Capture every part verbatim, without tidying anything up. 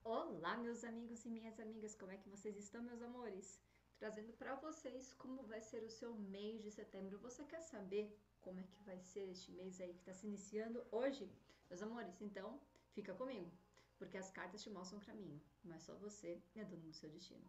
Olá, meus amigos e minhas amigas, como é que vocês estão, meus amores? Trazendo para vocês como vai ser o seu mês de setembro. Você quer saber como é que vai ser este mês aí que está se iniciando hoje? Meus amores, então fica comigo, porque as cartas te mostram o caminho, mas só você é dono do seu destino.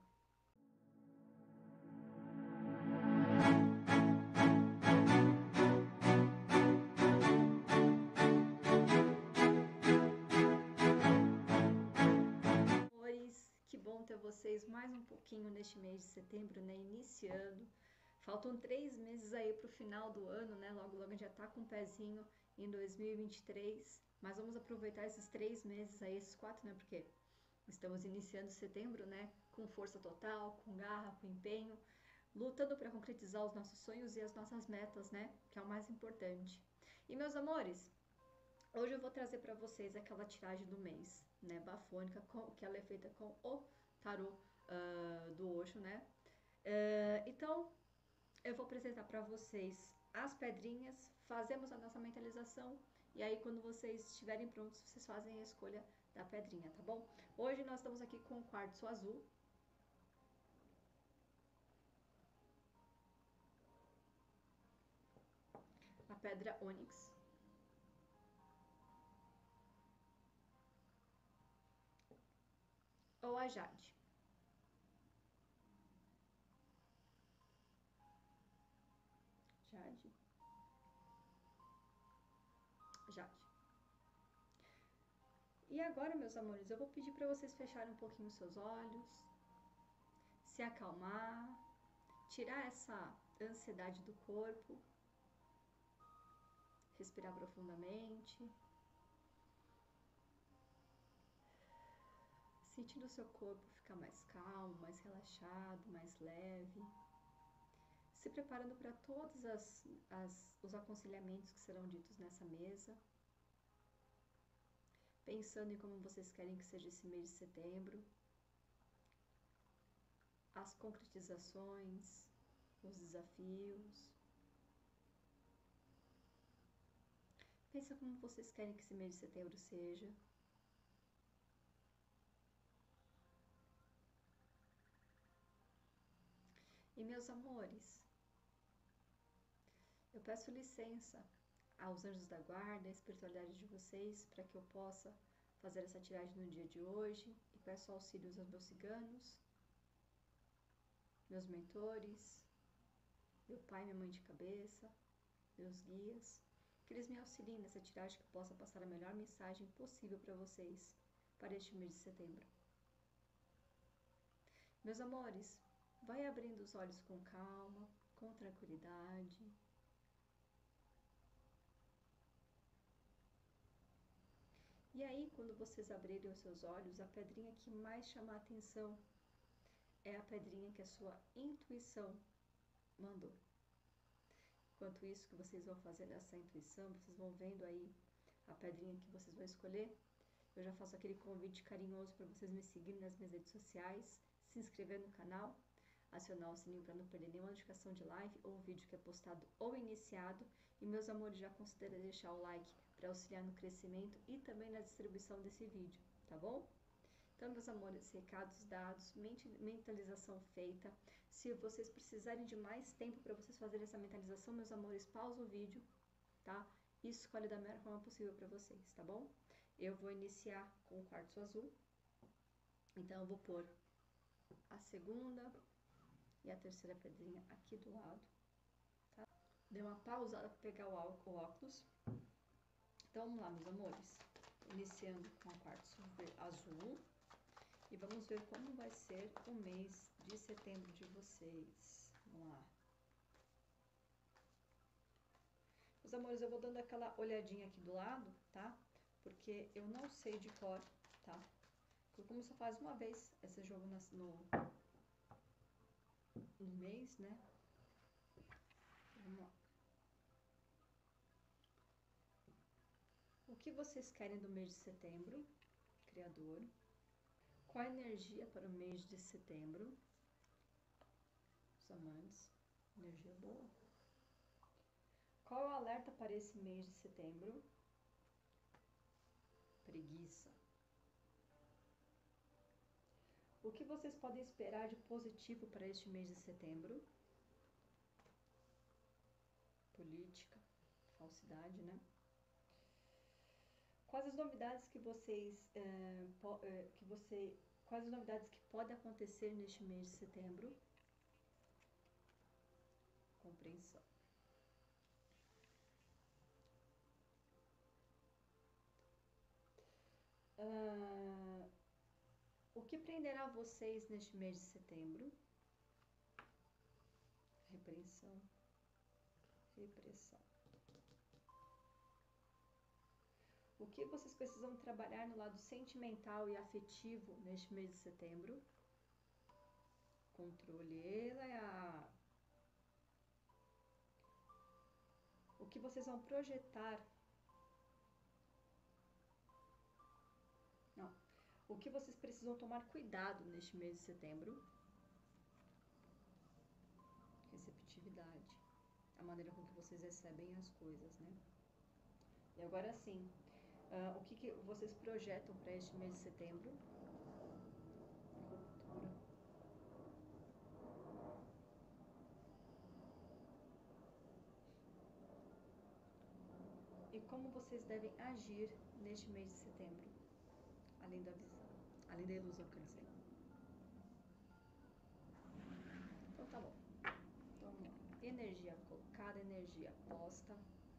Amores, que bom ter vocês mais um pouquinho neste mês de setembro, né? Iniciando. Faltam três meses aí para o final do ano, né? Logo, logo a gente já tá com um pezinho em dois mil e vinte e três. Mas vamos aproveitar esses três meses aí, esses quatro, né? Porque estamos iniciando setembro, né? Com força total, com garra, com empenho, lutando para concretizar os nossos sonhos e as nossas metas, né? Que é o mais importante. E meus amores, hoje eu vou trazer para vocês aquela tiragem do mês, né, bafônica, com, que ela é feita com o tarô uh, do Osho, né? Uh, então, eu vou apresentar para vocês as pedrinhas, fazemos a nossa mentalização e aí quando vocês estiverem prontos, vocês fazem a escolha da pedrinha, tá bom? Hoje nós estamos aqui com o quartzo azul. A pedra ônix. Ou a jade. Jade. Jade. E agora, meus amores, eu vou pedir para vocês fecharem um pouquinho os seus olhos, se acalmar, tirar essa ansiedade do corpo, respirar profundamente, sentindo o seu corpo ficar mais calmo, mais relaxado, mais leve, se preparando para todos as, as, os aconselhamentos que serão ditos nessa mesa, pensando em como vocês querem que seja esse mês de setembro, as concretizações, os desafios. Pensa como vocês querem que esse mês de setembro seja. E meus amores, eu peço licença aos anjos da guarda, à espiritualidade de vocês, para que eu possa fazer essa tiragem no dia de hoje. E peço auxílios aos meus ciganos, meus mentores, meu pai e minha mãe de cabeça, meus guias, que eles me auxiliem nessa tiragem, que eu possa passar a melhor mensagem possível para vocês para este mês de setembro. Meus amores, vai abrindo os olhos com calma, com tranquilidade. E aí, quando vocês abrirem os seus olhos, a pedrinha que mais chama a atenção é a pedrinha que a sua intuição mandou. Enquanto isso que vocês vão fazer essa intuição, vocês vão vendo aí a pedrinha que vocês vão escolher. Eu já faço aquele convite carinhoso para vocês me seguirem nas minhas redes sociais, se inscrever no canal, acionar o sininho para não perder nenhuma notificação de live ou vídeo que é postado ou iniciado. E meus amores, já considera deixar o like para auxiliar no crescimento e também na distribuição desse vídeo, tá bom? Então, meus amores, recados dados, mentalização feita. Se vocês precisarem de mais tempo para vocês fazerem essa mentalização, meus amores, pausa o vídeo, tá? E escolhe da melhor forma possível para vocês, tá bom? Eu vou iniciar com o quartzo azul. Então, eu vou pôr a segunda e a terceira pedrinha aqui do lado, tá? Dei uma pausada para pegar o óculos. Então, vamos lá, meus amores. Iniciando com o quartzo azul. E vamos ver como vai ser o mês de setembro de vocês. Vamos lá. Meus amores, eu vou dando aquela olhadinha aqui do lado, tá? Porque eu não sei de cor, tá? Porque como só faz uma vez esse jogo no, no mês, né? Vamos lá. O que vocês querem do mês de setembro, Criador? Qual a energia para o mês de setembro? Os amantes, energia boa. Qual é o alerta para esse mês de setembro? Preguiça. O que vocês podem esperar de positivo para este mês de setembro? Política, falsidade, né? Quais as novidades que vocês, é, po, é, que você, quais as novidades que podem acontecer neste mês de setembro? Compreensão. Uh, o que prenderá vocês neste mês de setembro? Repreensão. Repressão. O que vocês precisam trabalhar no lado sentimental e afetivo neste mês de setembro? Controle. Ela é a... O que vocês vão projetar? Não. O que vocês precisam tomar cuidado neste mês de setembro? Receptividade. A maneira com que vocês recebem as coisas, né? E agora sim, uh, o que, que vocês projetam para este mês de setembro? Ruptura. E como vocês devem agir neste mês de setembro? Além da visão, além da ilusão, quer dizer. Então tá bom. Então vamos lá. Energia colocada, energia posta.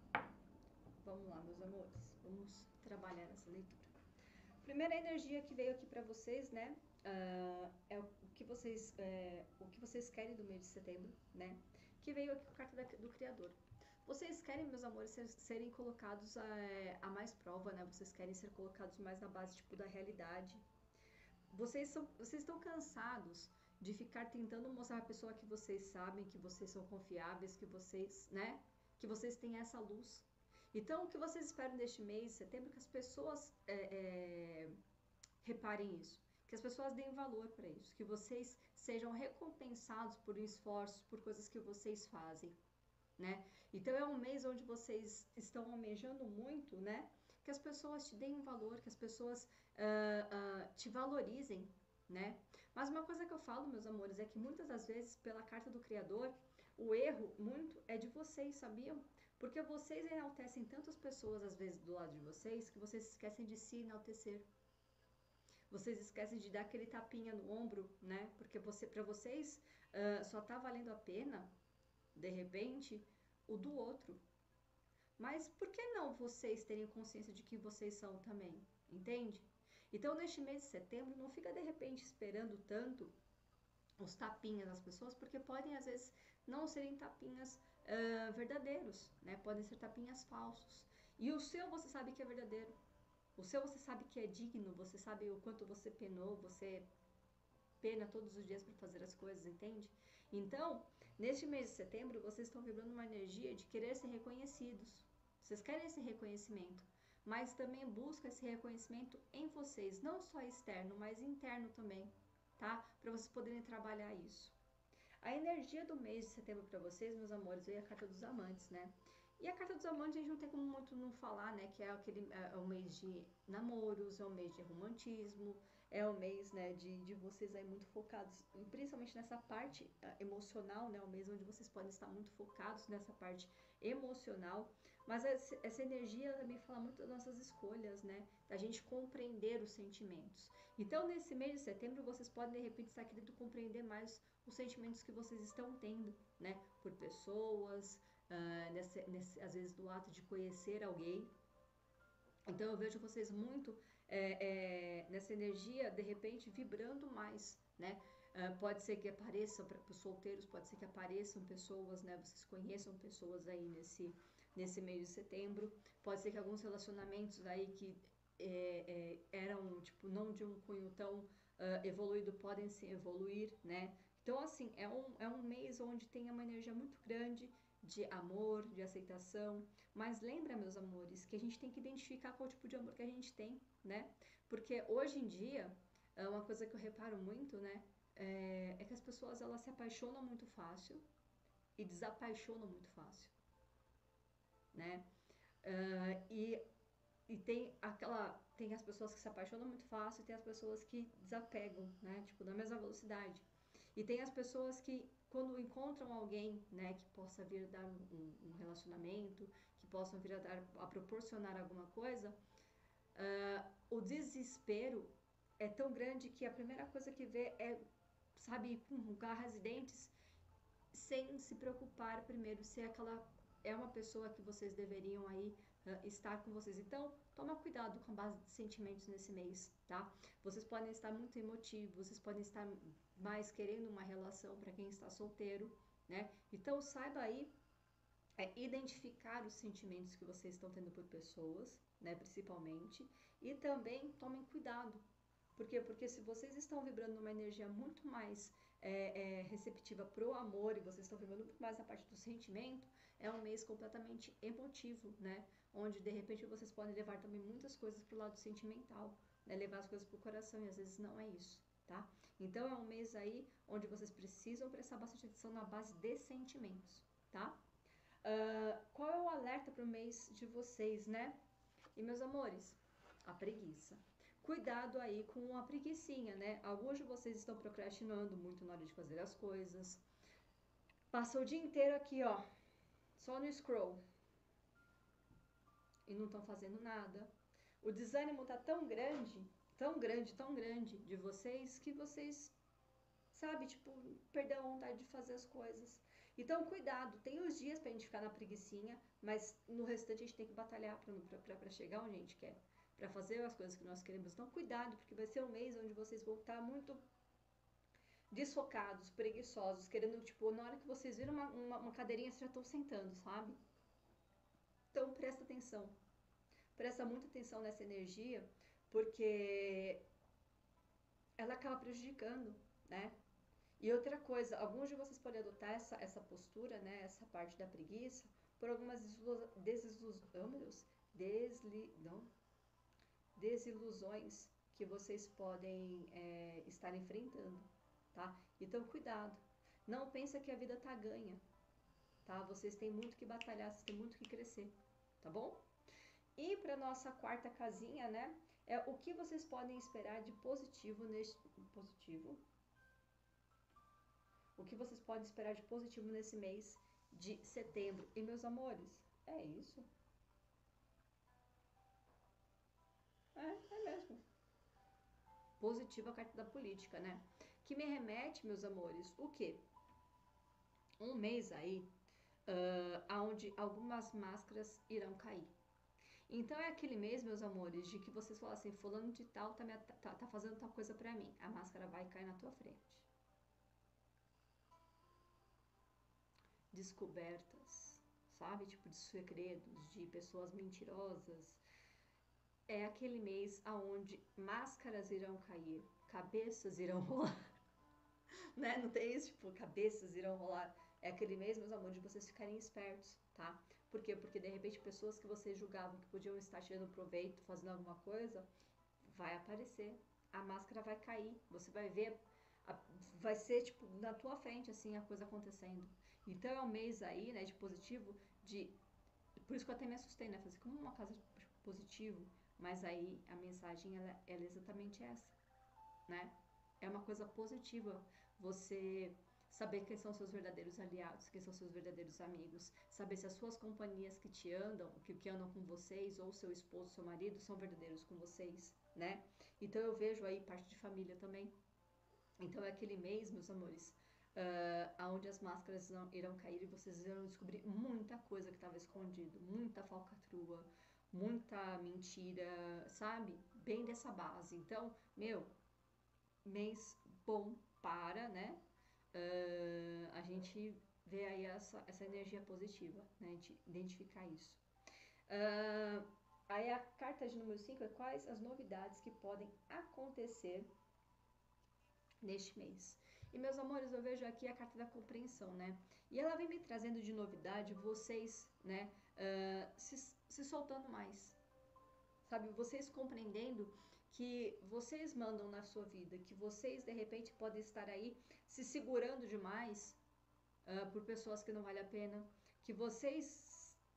Vamos lá, meus amores. Vamos trabalhar nessa leitura. Primeira energia que veio aqui para vocês, né? Uh, é o que vocês, é, o que vocês querem do mês de setembro, né? Que veio aqui com a carta da, do Criador. Vocês querem, meus amores, ser, serem colocados a, a mais prova, né? Vocês querem ser colocados mais na base, tipo, da realidade. Vocês, são, vocês estão cansados de ficar tentando mostrar à pessoa que vocês sabem, que vocês são confiáveis, que vocês, né? Que vocês têm essa luz. Então, o que vocês esperam deste mês de setembro? Que as pessoas é, é, reparem isso. Que as pessoas deem valor para isso. Que vocês sejam recompensados por esforços, por coisas que vocês fazem. Né? Então é um mês onde vocês estão almejando muito, né? Que as pessoas te deem valor, que as pessoas uh, uh, te valorizem, né? Mas uma coisa que eu falo, meus amores, é que muitas das vezes, pela carta do Criador, o erro muito é de vocês, sabiam? Porque vocês enaltecem tantas pessoas, às vezes, do lado de vocês, que vocês esquecem de se enaltecer. Vocês esquecem de dar aquele tapinha no ombro, né? Porque você, para vocês uh, só tá valendo a pena, de repente, o do outro. Mas por que não vocês terem consciência de quem vocês são também? Entende? Então, neste mês de setembro, não fica de repente esperando tanto os tapinhas das pessoas, porque podem às vezes não serem tapinhas uh, verdadeiros, né? Podem ser tapinhas falsos. E o seu você sabe que é verdadeiro. O seu você sabe que é digno, você sabe o quanto você penou, você pena todos os dias para fazer as coisas, entende? Então, neste mês de setembro, vocês estão vibrando uma energia de querer ser reconhecidos. Vocês querem esse reconhecimento, mas também buscam esse reconhecimento em vocês, não só externo, mas interno também, tá? Para vocês poderem trabalhar isso. A energia do mês de setembro para vocês, meus amores, veio a carta dos amantes, né? E a carta dos amantes a gente não tem como muito não falar, né? Que é aquele é o mês de namoros, é o mês de romantismo, é o mês, né, de, de vocês aí muito focados, principalmente nessa parte uh, emocional, né? O mês onde vocês podem estar muito focados nessa parte emocional. Mas essa, essa energia também fala muito das nossas escolhas, né? Da gente compreender os sentimentos. Então, nesse mês de setembro, vocês podem, de repente, estar querendo compreender mais os sentimentos que vocês estão tendo, né? Por pessoas, uh, nesse, nesse, às vezes do ato de conhecer alguém. Então eu vejo vocês muito é, é, nessa energia, de repente, vibrando mais, né? Uh, pode ser que apareçam para os solteiros, pode ser que apareçam pessoas, né? Vocês conheçam pessoas aí nesse, nesse mês de setembro. Pode ser que alguns relacionamentos aí que é, é, eram, tipo, não de um cunho tão uh, evoluído, podem se evoluir, né? Então, assim, é um, é um mês onde tem uma energia muito grande de amor, de aceitação. Mas lembra, meus amores, que a gente tem que identificar qual tipo de amor que a gente tem, né? Porque hoje em dia, uma coisa que eu reparo muito, né? É, é que as pessoas, elas se apaixonam muito fácil e desapaixonam muito fácil, né? Uh, e, e tem aquela... tem as pessoas que se apaixonam muito fácil e tem as pessoas que desapegam, né? Tipo, na mesma velocidade. E tem as pessoas que, quando encontram alguém, né, que possa vir dar um, um relacionamento, que possam vir a, dar, a proporcionar alguma coisa, uh, o desespero é tão grande que a primeira coisa que vê é, sabe, com garras e dentes, sem se preocupar primeiro se aquela é uma pessoa que vocês deveriam aí uh, estar com vocês. Então, toma cuidado com a base de sentimentos nesse mês, tá? Vocês podem estar muito emotivos, vocês podem estar mais querendo uma relação para quem está solteiro, né? Então, saiba aí é, identificar os sentimentos que vocês estão tendo por pessoas, né, principalmente, e também tomem cuidado. Por quê? Porque se vocês estão vibrando numa energia muito mais é, é, receptiva pro amor e vocês estão vibrando muito mais na parte do sentimento, é um mês completamente emotivo, né? Onde de repente vocês podem levar também muitas coisas pro lado sentimental, né? Levar as coisas pro coração e às vezes não é isso, tá? Então é um mês aí onde vocês precisam prestar bastante atenção na base de sentimentos, tá? Uh, qual é o alerta pro mês de vocês, né? E meus amores, a preguiça. Cuidado aí com a preguicinha, né? Alguns de vocês estão procrastinando muito na hora de fazer as coisas. Passa o dia inteiro aqui, ó, só no scroll. E não estão fazendo nada. O desânimo tá tão grande, tão grande, tão grande de vocês, que vocês, sabe, tipo, perderam a vontade de fazer as coisas. Então, cuidado, tem os dias pra gente ficar na preguicinha, mas no restante a gente tem que batalhar pra, pra, pra chegar onde a gente quer, pra fazer as coisas que nós queremos. Então, cuidado, porque vai ser um mês onde vocês vão estar muito desfocados, preguiçosos, querendo, tipo, na hora que vocês viram uma, uma, uma cadeirinha, vocês já estão sentando, sabe? Então, presta atenção. Presta muita atenção nessa energia, porque ela acaba prejudicando, né? E outra coisa, alguns de vocês podem adotar essa, essa postura, né, essa parte da preguiça, por algumas desilusões, oh, meu Deus, desli, não, desilusões que vocês podem é, estar enfrentando, tá? Então, cuidado. Não pensa que a vida tá ganha, tá? Vocês têm muito que batalhar, vocês têm muito que crescer, tá bom? E para nossa quarta casinha, né, é o que vocês podem esperar de positivo neste... Positivo... O que vocês podem esperar de positivo nesse mês de setembro. E meus amores, é isso? É, é mesmo. Positivo a carta da política, né? Que me remete, meus amores, o quê? Um mês aí, uh, onde algumas máscaras irão cair. Então é aquele mês, meus amores, de que vocês falam assim, fulano de tal tá, me, tá, tá fazendo tal coisa pra mim. A máscara vai cair na tua frente. Descobertas, sabe? Tipo, de segredos, de pessoas mentirosas. É aquele mês aonde máscaras irão cair, cabeças irão rolar, né? Não tem isso, tipo, cabeças irão rolar. É aquele mês, meus amores, de vocês ficarem espertos, tá? Por quê? Porque, de repente, pessoas que vocês julgavam que podiam estar tirando proveito, fazendo alguma coisa, vai aparecer. A máscara vai cair, você vai ver, a, vai ser, tipo, na tua frente, assim, a coisa acontecendo. Então é um mês aí, né, de positivo, de... Por isso que eu até me assustei, né? Fazer como uma casa de positivo, mas aí a mensagem, ela, ela é exatamente essa, né? É uma coisa positiva você saber quem são seus verdadeiros aliados, quem são seus verdadeiros amigos, saber se as suas companhias que te andam, que, que andam com vocês, ou seu esposo, seu marido, são verdadeiros com vocês, né? Então eu vejo aí parte de família também. Então é aquele mês, meus amores, uh, onde as máscaras não, irão cair e vocês irão descobrir muita coisa que estava escondido, muita falcatrua, muita mentira, sabe? Bem dessa base. Então, meu, mês bom para, né? Uh, a gente vê aí essa, essa energia positiva, né? De identificar isso. Uh, aí a carta de número cinco é quais as novidades que podem acontecer neste mês. E meus amores, eu vejo aqui a carta da compreensão, né? E ela vem me trazendo de novidade vocês, né? Uh, se, se soltando mais, sabe? Vocês compreendendo que vocês mandam na sua vida, que vocês de repente podem estar aí se segurando demais uh, por pessoas que não vale a pena, que vocês têm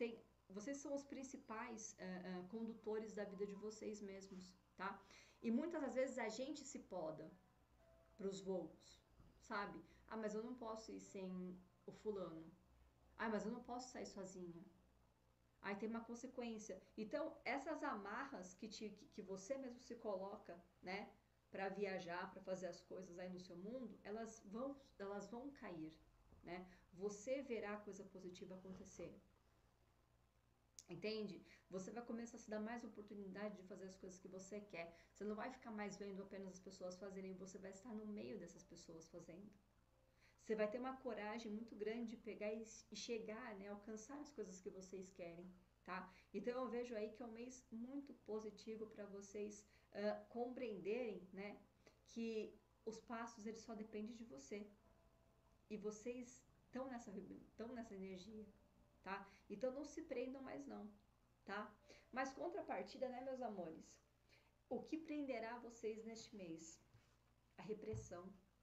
vocês são os principais uh, uh, condutores da vida de vocês mesmos, tá? E muitas das vezes a gente se poda pros voos, sabe? Ah, mas eu não posso ir sem o fulano. Ah, mas eu não posso sair sozinha. Aí tem uma consequência. Então, essas amarras que, te, que, que você mesmo se coloca, né, para viajar, para fazer as coisas aí no seu mundo, elas vão, elas vão cair, né? Você verá coisa positiva acontecer. Entende? Você vai começar a se dar mais oportunidade de fazer as coisas que você quer. Você não vai ficar mais vendo apenas as pessoas fazerem, você vai estar no meio dessas pessoas fazendo. Você vai ter uma coragem muito grande de pegar e, e chegar, né, alcançar as coisas que vocês querem, tá? Então eu vejo aí que é um mês muito positivo para vocês uh, compreenderem, né, que os passos eles só dependem de você. E vocês estão nessa, estão nessa energia, tá? Então não se prendam mais não, tá? Mas contrapartida, né, meus amores? O que prenderá vocês neste mês? A repressão.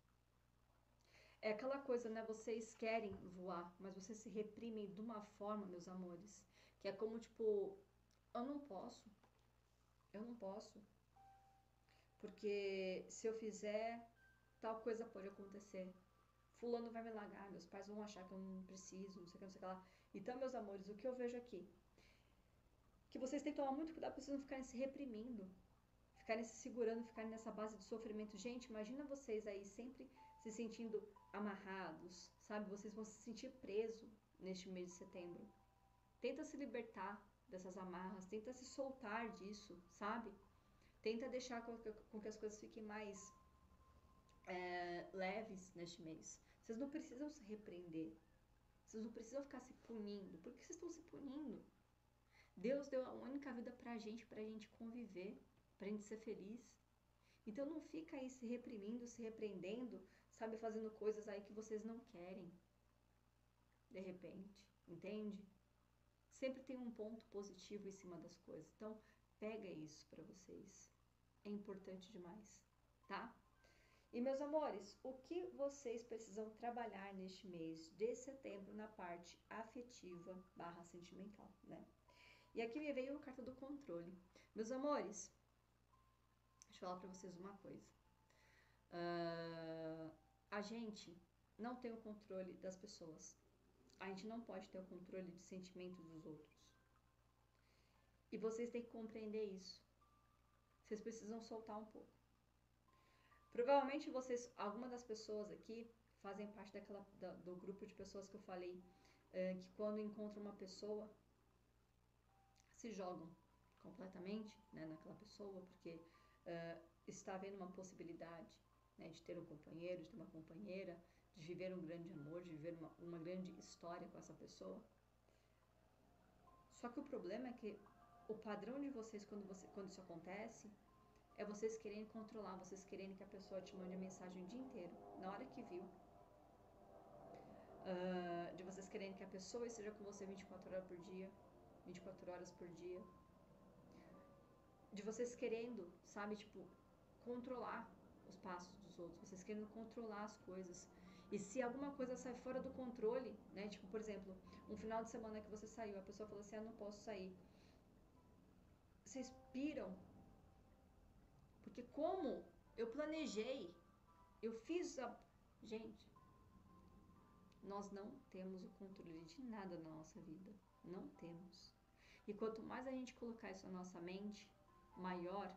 É aquela coisa, né? Vocês querem voar, mas vocês se reprimem de uma forma, meus amores, que é como tipo, eu não posso, eu não posso, porque se eu fizer, tal coisa pode acontecer. Fulano vai me largar, meus pais vão achar que eu não preciso, não sei o que, não sei o que lá. Então, meus amores, o que eu vejo aqui? Que vocês têm que tomar muito cuidado para vocês não ficarem se reprimindo, ficarem se segurando, ficarem nessa base de sofrimento. Gente, imagina vocês aí sempre se sentindo amarrados, sabe? Vocês vão se sentir presos neste mês de setembro. Tenta se libertar dessas amarras, tenta se soltar disso, sabe? Tenta deixar com que, com que as coisas fiquem mais é, leves neste mês. Vocês não precisam se repreender. Vocês não precisam ficar se punindo. Por que vocês estão se punindo? Deus deu a única vida pra gente, pra gente conviver, pra gente ser feliz. Então não fica aí se reprimindo, se repreendendo, sabe, fazendo coisas aí que vocês não querem. De repente, entende? Sempre tem um ponto positivo em cima das coisas. Então, pega isso pra vocês. É importante demais, tá? E meus amores, o que vocês precisam trabalhar neste mês de setembro na parte afetiva barra sentimental, né? E aqui me veio a carta do controle. Meus amores, deixa eu falar pra vocês uma coisa. Uh, a gente não tem o controle das pessoas. A gente não pode ter o controle de sentimentos dos outros. E vocês têm que compreender isso. Vocês precisam soltar um pouco. Provavelmente vocês, alguma das pessoas aqui fazem parte daquela, da, do grupo de pessoas que eu falei, uh, que quando encontram uma pessoa, se jogam completamente, né, naquela pessoa, porque uh, está havendo uma possibilidade, né, de ter um companheiro, de ter uma companheira, de viver um grande amor, de viver uma, uma grande história com essa pessoa. Só que o problema é que o padrão de vocês quando, você, quando isso acontece é vocês querendo controlar, vocês querendo que a pessoa te mande a mensagem o dia inteiro, na hora que viu. Uh, de vocês querendo que a pessoa esteja com você vinte e quatro horas por dia, vinte e quatro horas por dia. De vocês querendo, sabe, tipo, controlar os passos dos outros, vocês querendo controlar as coisas. E se alguma coisa sai fora do controle, né, tipo, por exemplo, um final de semana que você saiu, a pessoa falou assim, ah, não posso sair. Vocês piram. Porque como eu planejei, eu fiz a... Gente, nós não temos o controle de nada na nossa vida. Não temos. E quanto mais a gente colocar isso na nossa mente, maior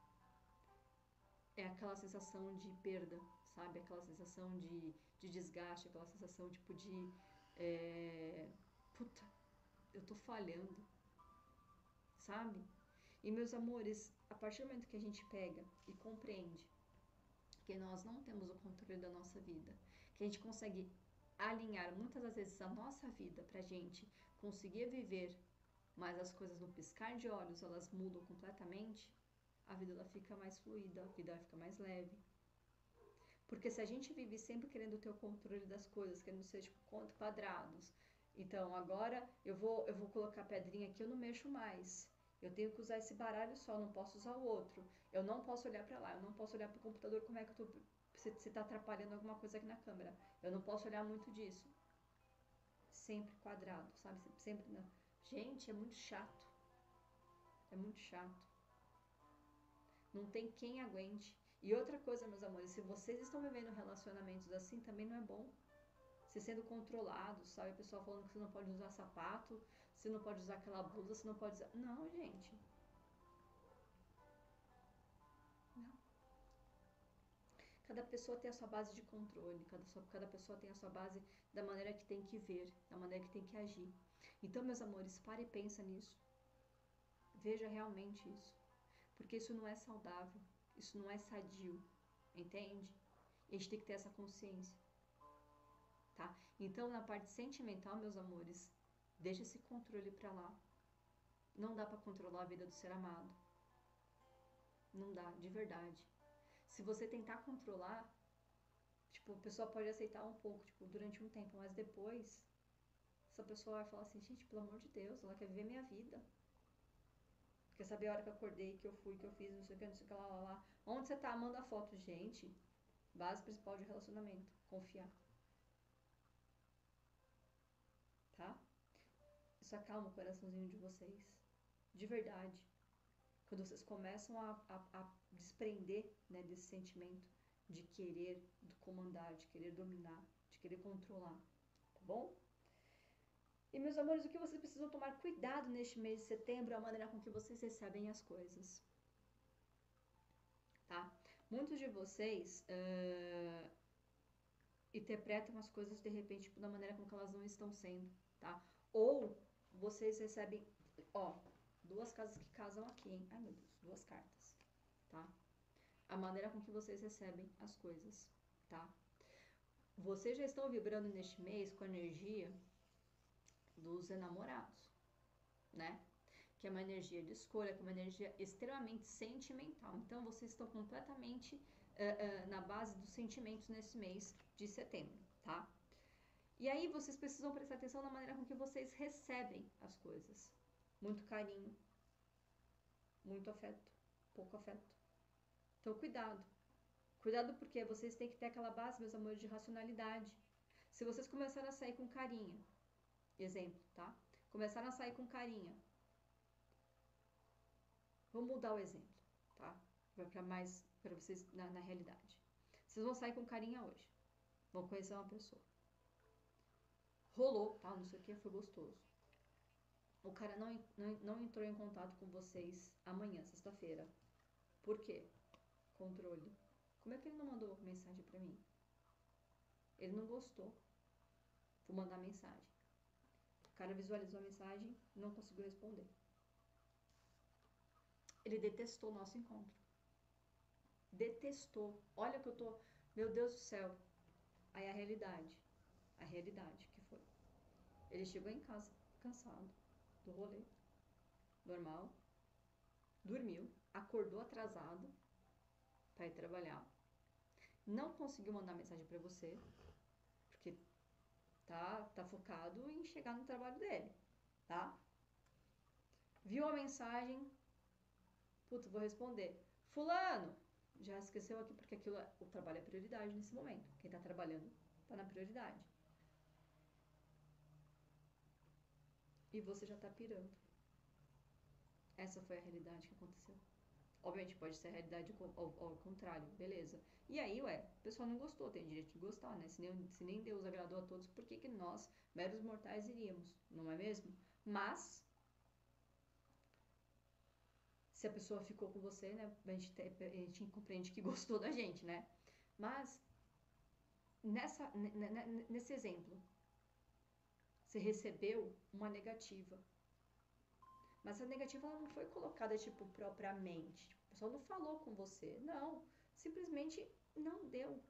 é aquela sensação de perda, sabe? Aquela sensação de, de desgaste, aquela sensação tipo de... É, puta, eu tô falhando, sabe? E meus amores, a partir do momento que a gente pega e compreende que nós não temos o controle da nossa vida, que a gente consegue alinhar muitas das vezes a nossa vida pra gente conseguir viver, mas as coisas no piscar de olhos elas mudam completamente, a vida ela fica mais fluida, a vida fica mais leve. Porque se a gente vive sempre querendo ter o controle das coisas, querendo ser tipo quadrados, então agora eu vou, eu vou colocar a pedrinha aqui, eu não mexo mais. Eu tenho que usar esse baralho só, não posso usar o outro. Eu não posso olhar para lá, eu não posso olhar para o computador, como é que eu tô, se está atrapalhando alguma coisa aqui na câmera. Eu não posso olhar muito disso. Sempre quadrado, sabe? Sempre na, Gente, é muito chato. É muito chato. Não tem quem aguente. E outra coisa, meus amores, se vocês estão vivendo relacionamentos assim, também não é bom. Você sendo controlado, sabe? A pessoa falando que você não pode usar sapato, você não pode usar aquela blusa, você não pode usar... Não, gente. Não. Cada pessoa tem a sua base de controle, cada, sua, cada pessoa tem a sua base da maneira que tem que ver, da maneira que tem que agir. Então, meus amores, pare e pensa nisso. Veja realmente isso. Porque isso não é saudável, isso não é sadio, entende? E a gente tem que ter essa consciência, tá? Então, na parte sentimental, meus amores, deixa esse controle pra lá. Não dá pra controlar a vida do ser amado. Não dá, de verdade. Se você tentar controlar, tipo, a pessoa pode aceitar um pouco, tipo, durante um tempo, mas depois, essa pessoa vai falar assim, gente, pelo amor de Deus, ela quer viver minha vida. Quer saber a hora que eu acordei, que eu fui, que eu fiz, não sei o que, não sei o que, lá, lá, lá. Onde você tá? Manda foto, gente. Base principal de relacionamento, confiar. Tá? Isso acalma o coraçãozinho de vocês. De verdade. Quando vocês começam a, a, a desprender, né, desse sentimento de querer de comandar, de querer dominar, de querer controlar. Tá bom? E, meus amores, o que vocês precisam tomar cuidado neste mês de setembro é a maneira com que vocês recebem as coisas. Tá? Muitos de vocês uh, interpretam as coisas, de repente, da maneira com que elas não estão sendo, tá? Ou vocês recebem, ó, duas casas que casam aqui, hein? Ai, meu Deus, duas cartas, tá? A maneira com que vocês recebem as coisas, tá? Vocês já estão vibrando neste mês com a energia dos enamorados, né? Que é uma energia de escolha, que é uma energia extremamente sentimental. Então, vocês estão completamente uh, uh, na base dos sentimentos nesse mês de setembro, tá? E aí, vocês precisam prestar atenção na maneira com que vocês recebem as coisas. Muito carinho, muito afeto, pouco afeto. Então, cuidado. Cuidado porque vocês têm que ter aquela base, meus amores, de racionalidade. Se vocês começarem a sair com carinha, exemplo, tá? Começaram a sair com carinha. Vamos mudar o exemplo, tá? Para mais, para vocês, na, na realidade. Vocês vão sair com carinha hoje. Vão conhecer uma pessoa. Rolou, tá? Não sei o que, foi gostoso. O cara não, não, não entrou em contato com vocês amanhã, sexta-feira. Por quê? Controle. Como é que ele não mandou mensagem pra mim? Ele não gostou. Vou mandar mensagem. O cara visualizou a mensagem, não conseguiu responder. Ele detestou o nosso encontro. Detestou. Olha que eu tô... Meu Deus do céu. Aí a realidade. A realidade que foi. Ele chegou em casa cansado do rolê. Normal. Dormiu. Acordou atrasado para ir trabalhar. Não conseguiu mandar mensagem para você. Porque tá, tá focado em chegar no trabalho dele. Tá? Viu a mensagem. Puta, vou responder. Fulano! Já esqueceu aqui porque aquilo é, o trabalho é prioridade nesse momento. Quem tá trabalhando tá na prioridade. E você já tá pirando. Essa foi a realidade que aconteceu. Obviamente pode ser a realidade ao, ao contrário, beleza. E aí, ué, o pessoal não gostou, tem direito de gostar, né? Se nem, se nem Deus agradou a todos, por que, que nós, meros mortais, iríamos? Não é mesmo? Mas, se a pessoa ficou com você, né? A gente, a gente compreende que gostou da gente, né? Mas, nessa, nesse exemplo, você recebeu uma negativa. Mas a negativa ela não foi colocada, tipo, propriamente. Tipo, o pessoal não falou com você. Não. Simplesmente não deu.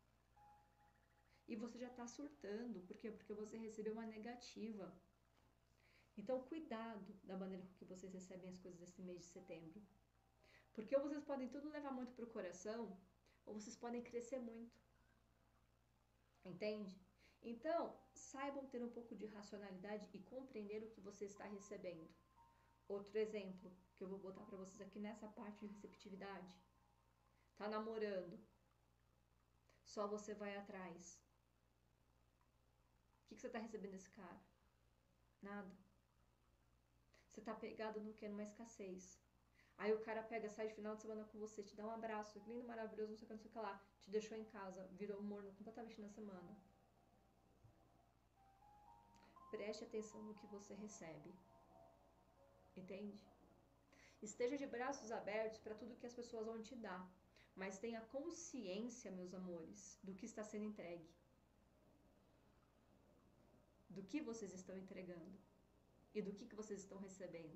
E você já tá surtando. Por quê? Porque você recebeu uma negativa. Então, cuidado da maneira com que vocês recebem as coisas desse mês de setembro. Porque ou vocês podem tudo levar muito pro coração, ou vocês podem crescer muito. Entende? Então, saibam ter um pouco de racionalidade e compreender o que você está recebendo. Outro exemplo que eu vou botar pra vocês aqui nessa parte de receptividade. Tá namorando. Só você vai atrás. O que, que você tá recebendo desse cara? Nada. Você tá pegado no quê? Numa escassez. Aí o cara pega, sai de final de semana com você, te dá um abraço, lindo, maravilhoso, não sei o que, não sei o que lá, te deixou em casa, virou morno completamente na semana. Preste atenção no que você recebe. Entende? Esteja de braços abertos para tudo que as pessoas vão te dar. Mas tenha consciência, meus amores, do que está sendo entregue. Do que vocês estão entregando. E do que, que vocês estão recebendo.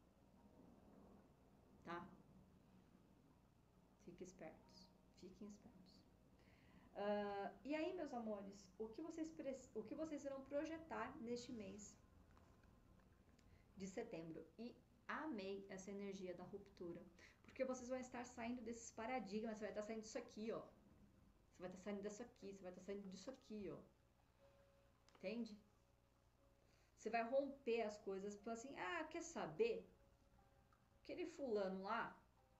Tá? Fiquem espertos. Fiquem espertos. Uh, e aí, meus amores, o que, vocês, o que vocês irão projetar neste mês de setembro? E amei essa energia da ruptura. Porque vocês vão estar saindo desses paradigmas. Você vai estar saindo disso aqui, ó. Você vai estar saindo disso aqui. Você vai estar saindo disso aqui, ó. Entende? Você vai romper as coisas. Tipo assim, ah, quer saber? Aquele fulano lá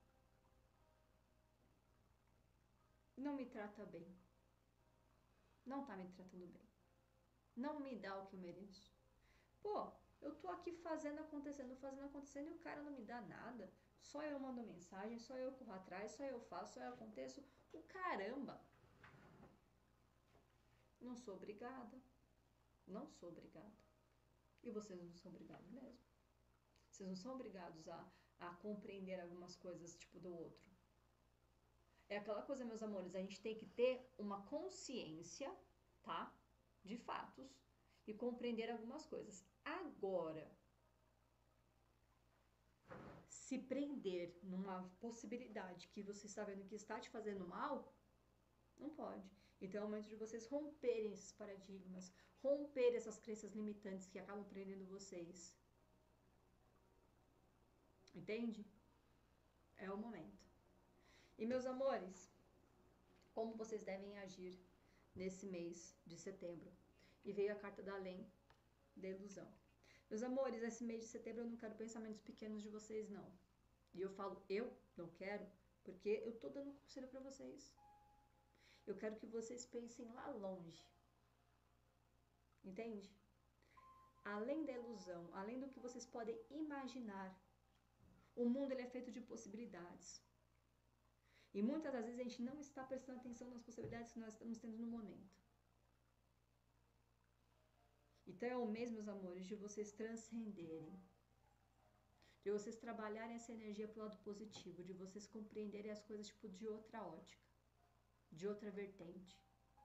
não me trata bem. Não tá me tratando bem. Não me dá o que eu mereço. Pô, eu tô aqui fazendo acontecendo, fazendo acontecendo e o cara não me dá nada. Só eu mando mensagem, só eu corro atrás, só eu faço, só eu aconteço. O caramba! Não sou obrigada. Não sou obrigada. E vocês não são obrigados mesmo. Vocês não são obrigados a, a compreender algumas coisas tipo do outro. É aquela coisa, meus amores, a gente tem que ter uma consciência, tá? De fatos e compreender algumas coisas. Agora, se prender numa possibilidade que você está vendo que está te fazendo mal, não pode. Então é o momento de vocês romperem esses paradigmas, romper essas crenças limitantes que acabam prendendo vocês. Entende? É o momento. E meus amores, como vocês devem agir nesse mês de setembro? E veio a carta da Além, da ilusão. Meus amores, esse mês de setembro eu não quero pensamentos pequenos de vocês, não. E eu falo, eu não quero, porque eu tô dando conselho pra vocês. Eu quero que vocês pensem lá longe. Entende? Além da ilusão, além do que vocês podem imaginar, o mundo ele é feito de possibilidades. E muitas das vezes a gente não está prestando atenção nas possibilidades que nós estamos tendo no momento. Então é o mês, meus amores, de vocês transcenderem. De vocês trabalharem essa energia pro lado positivo. De vocês compreenderem as coisas tipo de outra ótica. De outra vertente.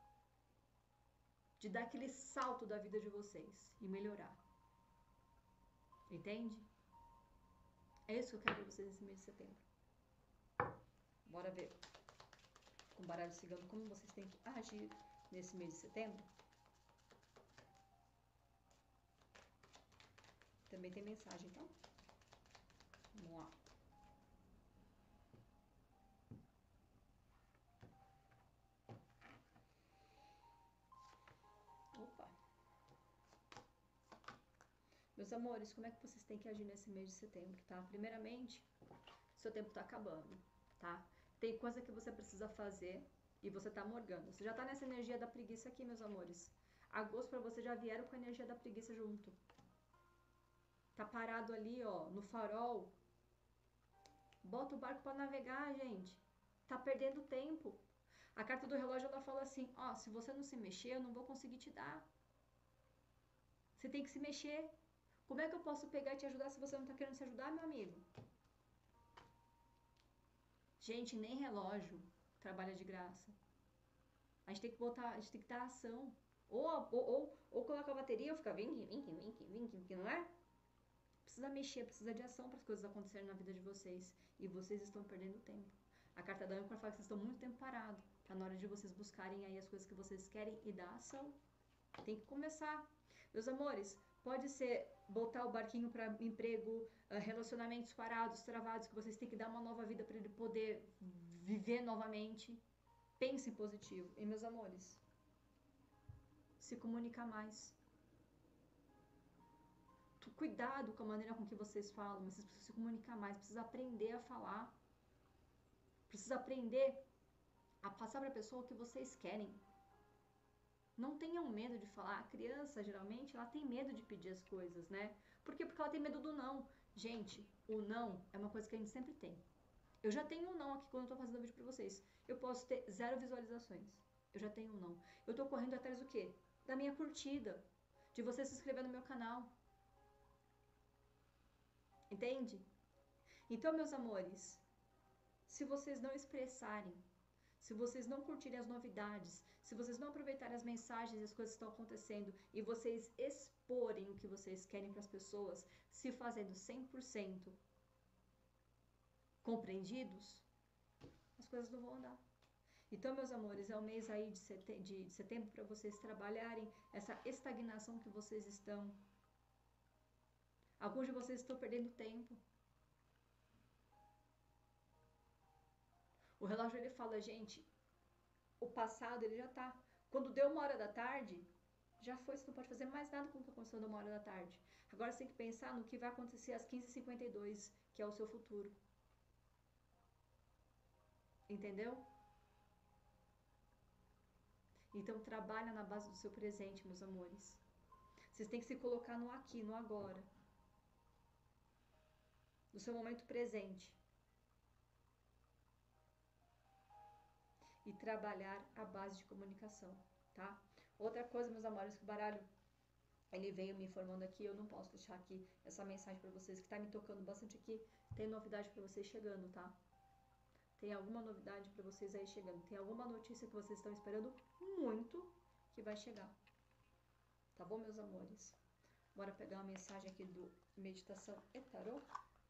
De dar aquele salto da vida de vocês e melhorar. Entende? É isso que eu quero para vocês nesse mês de setembro. Bora ver com o baralho cigano como vocês têm que agir nesse mês de setembro. Também tem mensagem, tá? Vamos lá. Opa. Meus amores, como é que vocês têm que agir nesse mês de setembro, tá? Primeiramente, seu tempo tá acabando, tá? Tem coisa que você precisa fazer e você tá morgando. Você já tá nessa energia da preguiça aqui, meus amores. Agosto pra você já vieram com a energia da preguiça junto. Tá parado ali, ó, no farol. Bota o barco pra navegar, gente. Tá perdendo tempo. A carta do relógio, ela fala assim, ó, se você não se mexer, eu não vou conseguir te dar. Você tem que se mexer. Como é que eu posso pegar e te ajudar se você não tá querendo se ajudar, meu amigo? Gente, nem relógio trabalha de graça. A gente tem que botar, a gente tem que dar ação. Ou, ou, ou, ou coloca a bateria ou fica vinque, vinque, vinque, vinque, vinque, não é? Precisa mexer, precisa de ação para as coisas acontecerem na vida de vocês. E vocês estão perdendo tempo. A carta da âncora fala que vocês estão muito tempo parados. Tá na hora de vocês buscarem aí as coisas que vocês querem e dar ação. Tem que começar. Meus amores, pode ser botar o barquinho para emprego, relacionamentos parados, travados, que vocês têm que dar uma nova vida para ele poder viver novamente. Pense positivo. E meus amores, se comunicar mais. Cuidado com a maneira com que vocês falam, mas vocês precisam se comunicar mais, precisa aprender a falar. Precisa aprender a passar para a pessoa o que vocês querem. Não tenham medo de falar. A criança, geralmente, ela tem medo de pedir as coisas, né? Por quê? Porque ela tem medo do não. Gente, o não é uma coisa que a gente sempre tem. Eu já tenho um não aqui quando eu tô fazendo o vídeo pra vocês. Eu posso ter zero visualizações. Eu já tenho um não. Eu tô correndo atrás do quê? Da minha curtida. De você se inscrever no meu canal. Entende? Então, meus amores, se vocês não expressarem, se vocês não curtirem as novidades, se vocês não aproveitarem as mensagens e as coisas que estão acontecendo e vocês exporem o que vocês querem para as pessoas, se fazendo cem por cento compreendidos, as coisas não vão andar. Então, meus amores, é o mês aí de setembro, de setembro para vocês trabalharem essa estagnação que vocês estão. Alguns de vocês estão perdendo tempo. O relógio ele fala, gente, o passado ele já tá. Quando deu uma hora da tarde, já foi, você não pode fazer mais nada com o que aconteceu uma hora da tarde. Agora você tem que pensar no que vai acontecer às quinze e cinquenta e dois, que é o seu futuro. Entendeu? Então trabalha na base do seu presente, meus amores. Vocês têm que se colocar no aqui, no agora. No seu momento presente. E trabalhar a base de comunicação, tá? Outra coisa, meus amores, que o baralho ele veio me informando aqui, eu não posso deixar aqui essa mensagem para vocês, que tá me tocando bastante aqui. Tem novidade para vocês chegando, tá? Tem alguma novidade para vocês aí chegando. Tem alguma notícia que vocês estão esperando muito que vai chegar. Tá bom, meus amores? Bora pegar uma mensagem aqui do Meditação e Tarô.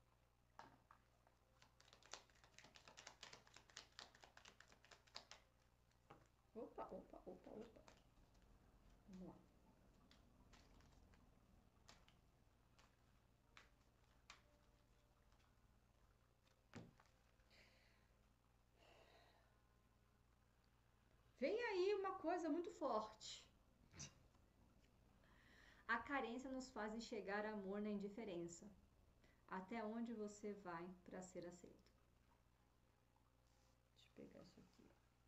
Opa, opa, opa, opa. Vamos lá. Vem aí uma coisa muito forte. A carência nos faz enxergar amor na indiferença. Até onde você vai para ser aceito? Deixa eu pegar isso aqui.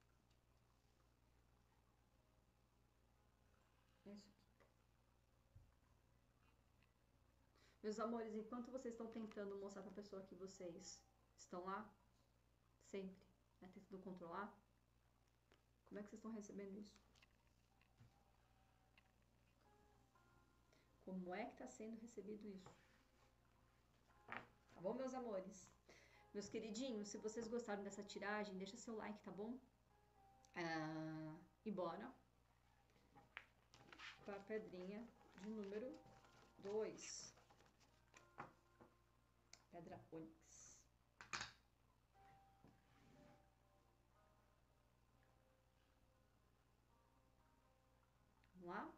É isso aqui. Meus amores, enquanto vocês estão tentando mostrar para a pessoa que vocês estão lá, sempre, né, tentando controlar, como é que vocês estão recebendo isso? Como é que está sendo recebido isso? Tá bom, meus amores? Meus queridinhos, se vocês gostaram dessa tiragem, deixa seu like, tá bom? Ah, e bora para a pedrinha de número dois. Pedra ônix. Vamos lá?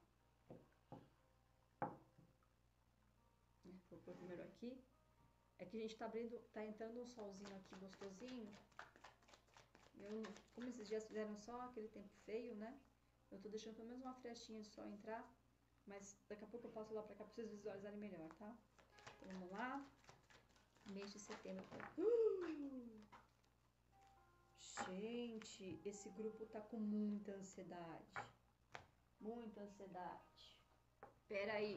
Vou pôr primeiro aqui. É que a gente tá abrindo, tá entrando um solzinho aqui gostosinho. Eu, como esses dias fizeram só aquele tempo feio, né? Eu tô deixando pelo menos uma frestinha de sol entrar. Mas daqui a pouco eu passo lá pra cá pra vocês visualizarem melhor, tá? Então vamos lá. Mês de setembro. Uh! Gente, esse grupo tá com muita ansiedade. Muita ansiedade. Pera aí.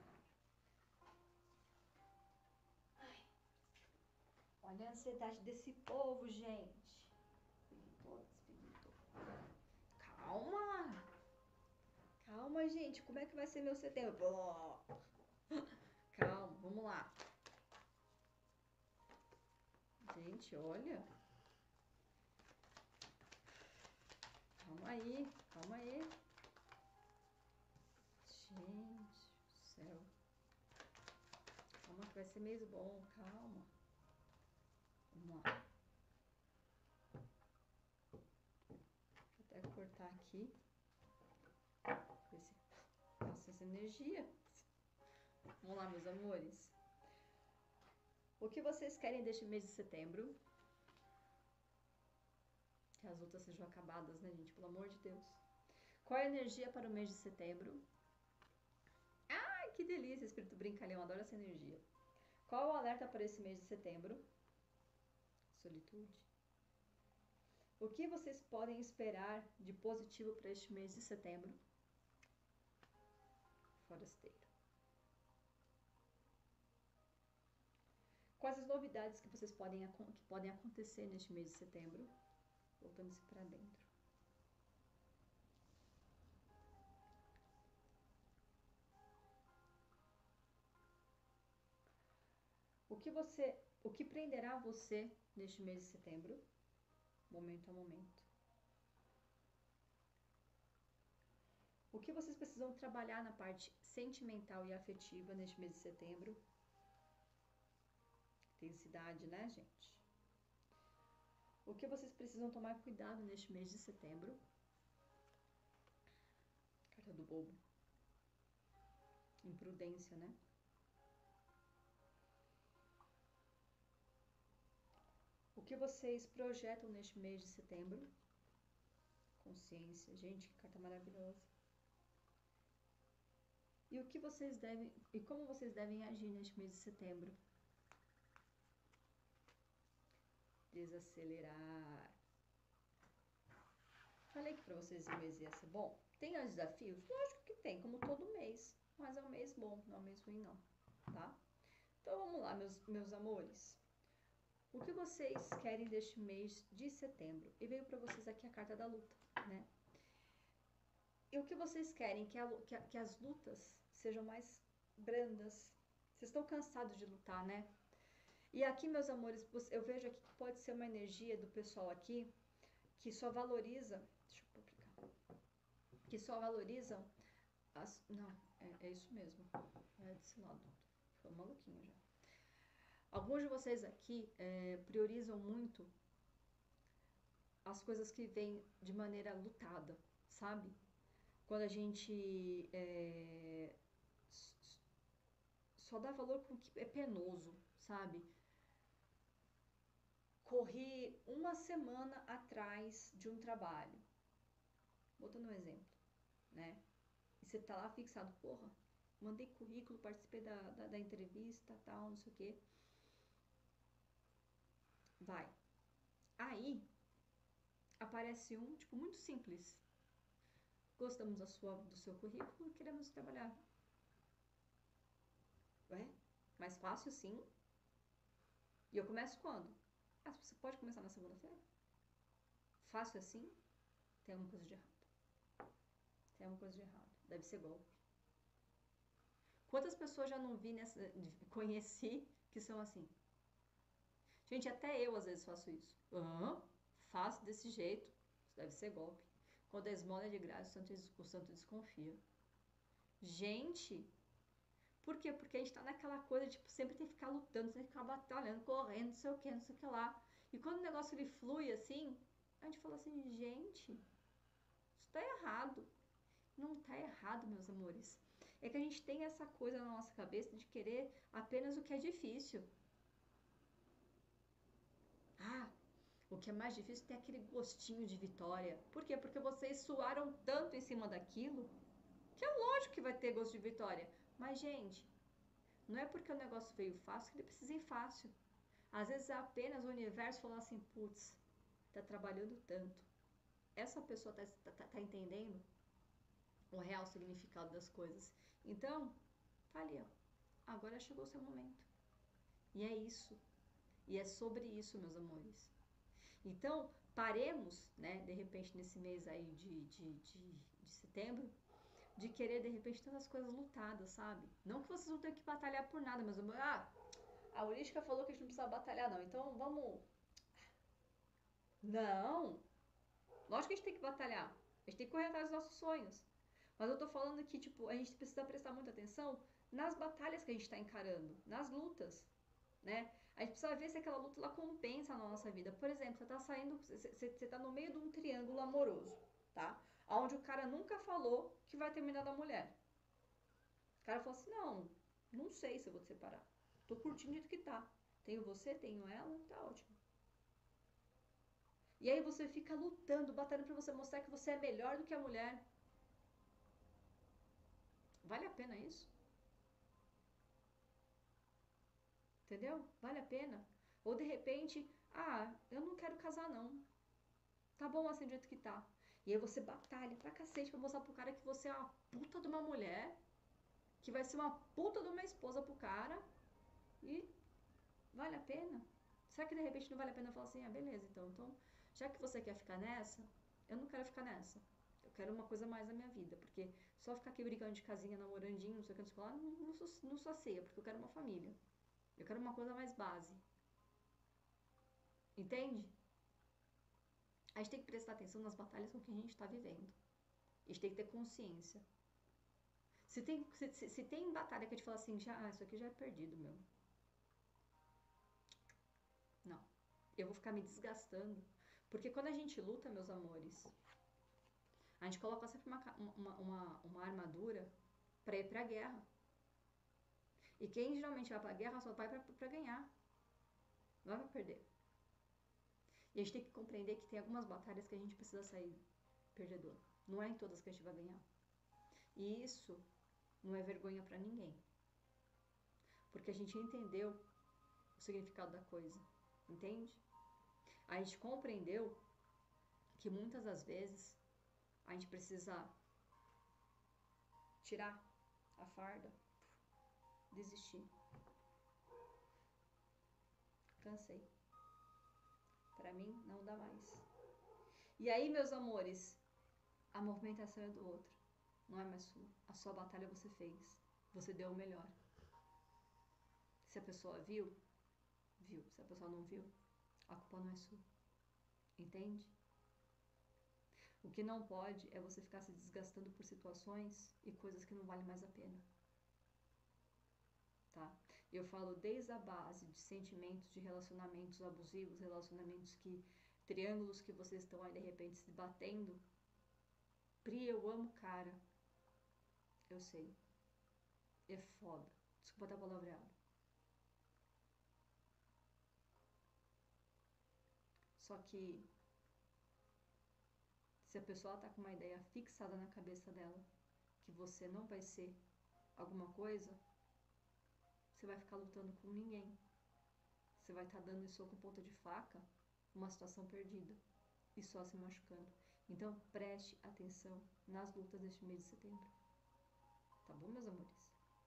Olha a ansiedade desse povo, gente. Espreguitou, espreguitou. Calma. Calma, gente. Como é que vai ser meu setembro? Calma, vamos lá. Gente, olha. Calma aí, calma aí. Gente do céu. Calma que vai ser mês bom, calma. Vamos lá. Vou até cortar aqui. Nossa, essa energia. Vamos lá, meus amores. O que vocês querem deste mês de setembro? Que as outras sejam acabadas, né, gente? Pelo amor de Deus. Qual é a energia para o mês de setembro? Ai, que delícia, espírito brincalhão. Adoro essa energia. Qual é o alerta para esse mês de setembro? Solitude. O que vocês podem esperar de positivo para este mês de setembro? Forasteiro. Quais as novidades que vocês podem, que podem acontecer neste mês de setembro? Voltando-se para dentro. O que você, o que prenderá você neste mês de setembro? Momento a momento. O que vocês precisam trabalhar na parte sentimental e afetiva neste mês de setembro? Intensidade, né, gente? O que vocês precisam tomar cuidado neste mês de setembro? Carta do bobo. Imprudência, né? O que vocês projetam neste mês de setembro? Consciência. Gente, que carta maravilhosa. E o que vocês devem, e como vocês devem agir neste mês de setembro? Desacelerar. Falei que pra vocês o mês ia ser bom. Tem os desafios? Lógico que tem, como todo mês. Mas é um mês bom, não é um mês ruim não, tá? Então vamos lá, meus, meus amores. O que vocês querem deste mês de setembro? E veio pra vocês aqui a carta da luta, né? E o que vocês querem? Que, a, que, a, que as lutas sejam mais brandas. Vocês estão cansados de lutar, né? E aqui, meus amores, eu vejo aqui que pode ser uma energia do pessoal aqui que só valoriza... Deixa eu publicar. Que só valorizam as... Não, é, é isso mesmo. É desse lado. Foi maluquinho já. Alguns de vocês aqui é, priorizam muito as coisas que vêm de maneira lutada, sabe? Quando a gente é, só dá valor com o que é penoso, sabe? Corri uma semana atrás de um trabalho, botando um exemplo, né? E você tá lá fixado, porra, mandei currículo, participei da, da, da entrevista, tal, não sei o quê. Vai. Aí, aparece um, tipo, muito simples. Gostamos da sua, do seu currículo e queremos trabalhar. Ué? Mais fácil assim? E eu começo quando? Ah, você pode começar na segunda-feira? Fácil assim? Tem alguma coisa de errado. Tem alguma coisa de errado. Deve ser golpe. Quantas pessoas já não vi nessa... Conheci que são assim? Gente, até eu às vezes faço isso. Aham, faço desse jeito. Isso deve ser golpe. Quando a esmola é de graça, o santo, o santo desconfia. Gente, por quê? Porque a gente tá naquela coisa de tipo, sempre tem que ficar lutando, tem que ficar batalhando, correndo, não sei o que, não sei o que lá. E quando o negócio ele flui assim, a gente fala assim, gente, isso tá errado. Não tá errado, meus amores. É que a gente tem essa coisa na nossa cabeça de querer apenas o que é difícil. Ah, o que é mais difícil é ter aquele gostinho de vitória. Por quê? Porque vocês suaram tanto em cima daquilo que é lógico que vai ter gosto de vitória. Mas, gente, não é porque o negócio veio fácil que ele precisa ir fácil. Às vezes é apenas o universo falar assim, putz, tá trabalhando tanto. Essa pessoa tá, tá, tá entendendo o real significado das coisas. Então, tá ali, ó. Agora chegou o seu momento. E é isso. E é sobre isso, meus amores. Então, paremos, né, de repente, nesse mês aí de, de, de, de setembro, de querer, de repente, tantas coisas lutadas, sabe? Não que vocês não tenham que batalhar por nada, mas ah, a Urística falou que a gente não precisa batalhar, não. Então, vamos... Não! Lógico que a gente tem que batalhar. A gente tem que correr atrás dos nossos sonhos. Mas eu tô falando que, tipo, a gente precisa prestar muita atenção nas batalhas que a gente tá encarando, nas lutas, né? A gente precisa ver se aquela luta lá compensa na nossa vida. Por exemplo, você tá saindo, você, você tá no meio de um triângulo amoroso, tá? Onde o cara nunca falou que vai terminar da mulher. O cara falou assim, não, não sei se eu vou te separar. Tô curtindo do jeito que tá. Tenho você, tenho ela, tá ótimo. E aí você fica lutando, batalhando pra você mostrar que você é melhor do que a mulher. Vale a pena isso? Entendeu? Vale a pena? Ou de repente, ah, eu não quero casar não. Tá bom assim do jeito que tá. E aí você batalha pra cacete pra mostrar pro cara que você é uma puta de uma mulher, que vai ser uma puta de uma esposa pro cara. E Vale a pena? Será que de repente não vale a pena eu falar assim, ah, beleza, então, então, já que você quer ficar nessa, eu não quero ficar nessa. Eu quero uma coisa mais na minha vida, porque só ficar aqui brincando de casinha, namorandinho, não sei o que, não sei o que lá, não, não, sou- não sacia, porque eu quero uma família. Eu quero uma coisa mais base. Entende? A gente tem que prestar atenção nas batalhas com que a gente está vivendo. A gente tem que ter consciência. Se tem, se, se, se tem batalha que a gente fala assim, já, ah, isso aqui já é perdido, meu. Não. Eu vou ficar me desgastando. Porque quando a gente luta, meus amores, a gente coloca sempre uma, uma, uma, uma armadura pra ir pra guerra. E quem geralmente vai pra guerra só vai pra, pra ganhar. Não vai pra perder. E a gente tem que compreender que tem algumas batalhas que a gente precisa sair perdedor. Não é em todas que a gente vai ganhar. E isso não é vergonha pra ninguém. Porque a gente entendeu o significado da coisa. Entende? A gente compreendeu que muitas das vezes a gente precisa tirar a farda, desistir. Cansei. Pra mim não dá mais. E aí, meus amores, a movimentação é do outro, não é mais sua. A sua batalha você fez. Você deu o melhor. Se a pessoa viu, viu. Se a pessoa não viu, a culpa não é sua. Entende? O que não pode é você ficar se desgastando por situações e coisas que não valem mais a pena. Tá? Eu falo desde a base de sentimentos, de relacionamentos abusivos, relacionamentos que, triângulos que vocês estão aí de repente se batendo. Pri, eu amo o cara. Eu sei. É foda. Desculpa dar palavreado. Só que se a pessoa tá com uma ideia fixada na cabeça dela que você não vai ser alguma coisa, você vai ficar lutando com ninguém. Você vai estar tá dando soco com ponta de faca, uma situação perdida e só se machucando. Então preste atenção nas lutas deste mês de setembro. Tá bom, meus amores?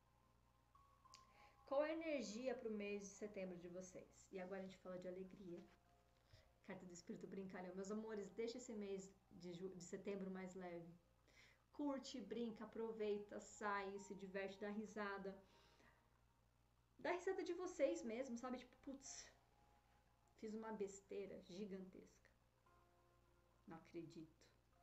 Qual a energia para o mês de setembro de vocês? E agora a gente fala de alegria. Carta do Espírito Brincalhão. Meus amores, deixa esse mês de, de setembro mais leve. Curte, brinca, aproveita, sai, se diverte, dá risada. Dá risada de vocês mesmo, sabe? Tipo, putz, fiz uma besteira gigantesca. Não acredito.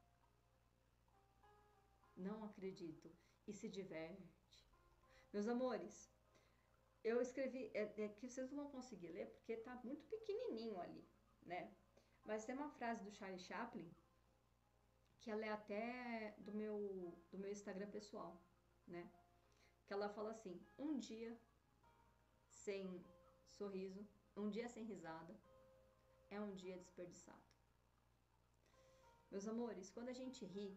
Não acredito. E se diverte. Meus amores, eu escrevi, é, é que vocês não vão conseguir ler porque tá muito pequenininho ali, né? Mas tem uma frase do Charlie Chaplin que ela é até do meu, do meu Instagram pessoal, né? Que ela fala assim, um dia sem sorriso, um dia sem risada, é um dia desperdiçado. Meus amores, quando a gente ri,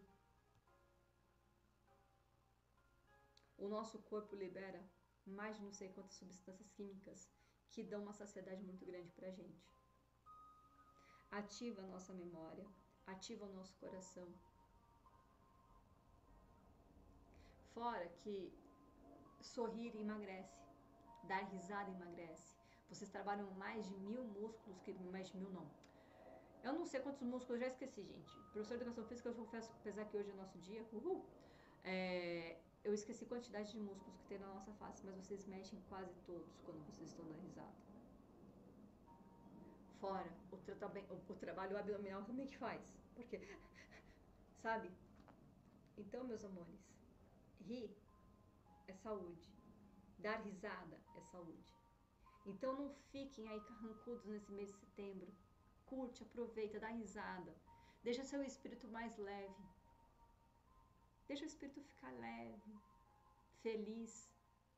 o nosso corpo libera mais de não sei quantas substâncias químicas que dão uma saciedade muito grande pra gente. Ativa a nossa memória, ativa o nosso coração. Fora que sorrir emagrece, dar risada emagrece. Vocês trabalham mais de mil músculos, que mais de mil não. Eu não sei quantos músculos, eu já esqueci, gente. Professor de Educação Física, eu confesso, apesar que hoje é nosso dia, uhul, é, eu esqueci a quantidade de músculos que tem na nossa face, mas vocês mexem quase todos quando vocês estão dando risada. Fora o, tra o, o trabalho abdominal também que faz, porque, sabe? Então, meus amores, rir é saúde, dar risada é saúde. Então não fiquem aí carrancudos nesse mês de setembro. Curte, aproveita, dá risada. Deixa seu espírito mais leve. Deixa o espírito ficar leve, feliz.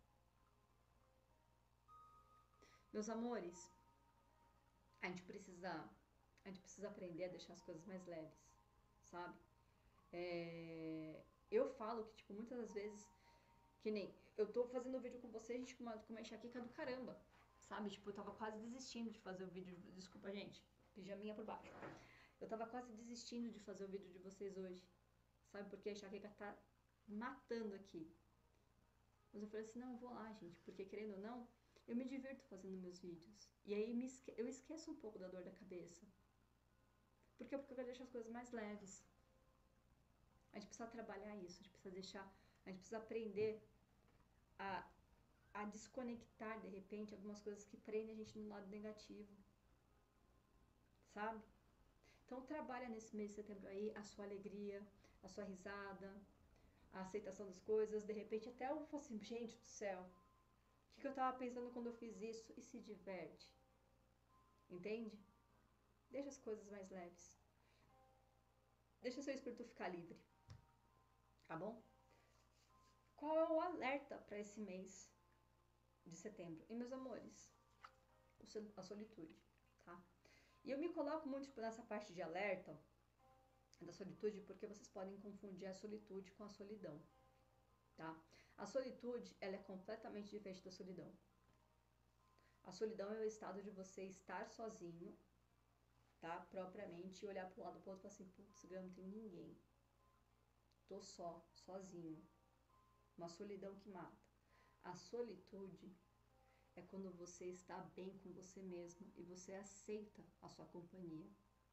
Meus amores, a gente precisa, a gente precisa aprender a deixar as coisas mais leves, sabe? É, eu falo que, tipo, muitas das vezes, que nem, eu tô fazendo um vídeo com vocês, gente, com uma, com uma enxaqueca do caramba, sabe? Tipo, eu tava quase desistindo de fazer o vídeo, desculpa, gente, pijaminha por baixo. Eu tava quase desistindo de fazer o vídeo de vocês hoje, sabe? Porque a enxaqueca tá matando aqui. Mas eu falei assim, não, eu vou lá, gente, porque querendo ou não, Eu me divirto fazendo meus vídeos. E aí me esque eu esqueço um pouco da dor da cabeça. Por quê? Porque eu quero deixar as coisas mais leves. A gente precisa trabalhar isso, a gente precisa deixar, a gente precisa aprender a, a desconectar, de repente, algumas coisas que prendem a gente no lado negativo. Sabe? Então trabalha nesse mês de setembro aí a sua alegria, a sua risada, a aceitação das coisas. De repente até eu falo assim, gente do céu, o que, que eu tava pensando quando eu fiz isso? E se diverte. Entende? Deixa as coisas mais leves. Deixa seu espírito ficar livre. Tá bom? Qual é o alerta para esse mês de setembro? E meus amores, a solitude, tá? E eu me coloco muito nessa parte de alerta da solitude porque vocês podem confundir a solitude com a solidão, tá? A solitude, ela é completamente diferente da solidão. A solidão é o estado de você estar sozinho, tá? Propriamente, e olhar pro lado pro outro e falar assim, putz, eu não tenho ninguém. Tô só, sozinho. Uma solidão que mata. A solitude é quando você está bem com você mesmo e você aceita a sua companhia.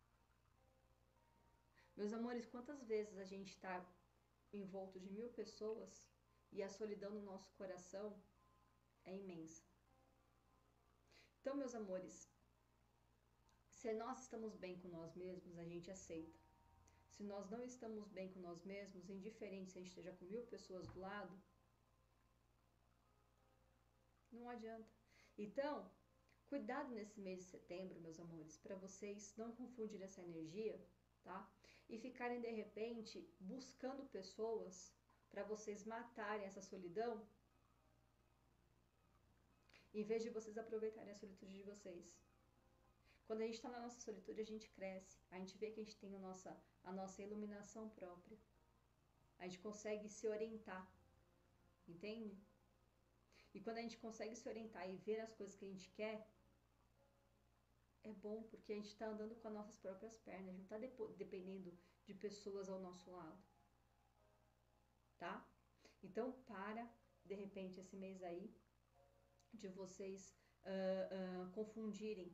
Meus amores, quantas vezes a gente está envolto de mil pessoas e a solidão no nosso coração é imensa. Então, meus amores, se nós estamos bem com nós mesmos, a gente aceita. Se nós não estamos bem com nós mesmos, indiferente se a gente esteja com mil pessoas do lado, não adianta. Então, cuidado nesse mês de setembro, meus amores, para vocês não confundirem essa energia, tá? E ficarem, de repente, buscando pessoas para vocês matarem essa solidão, em vez de vocês aproveitarem a solitude de vocês. Quando a gente está na nossa solitude, a gente cresce. A gente vê que a gente tem a nossa, a nossa iluminação própria. A gente consegue se orientar. Entende? E quando a gente consegue se orientar e ver as coisas que a gente quer, é bom, porque a gente está andando com as nossas próprias pernas. A gente não está dependendo de pessoas ao nosso lado. Tá? Então, para, de repente, esse mês aí, de vocês uh, uh, confundirem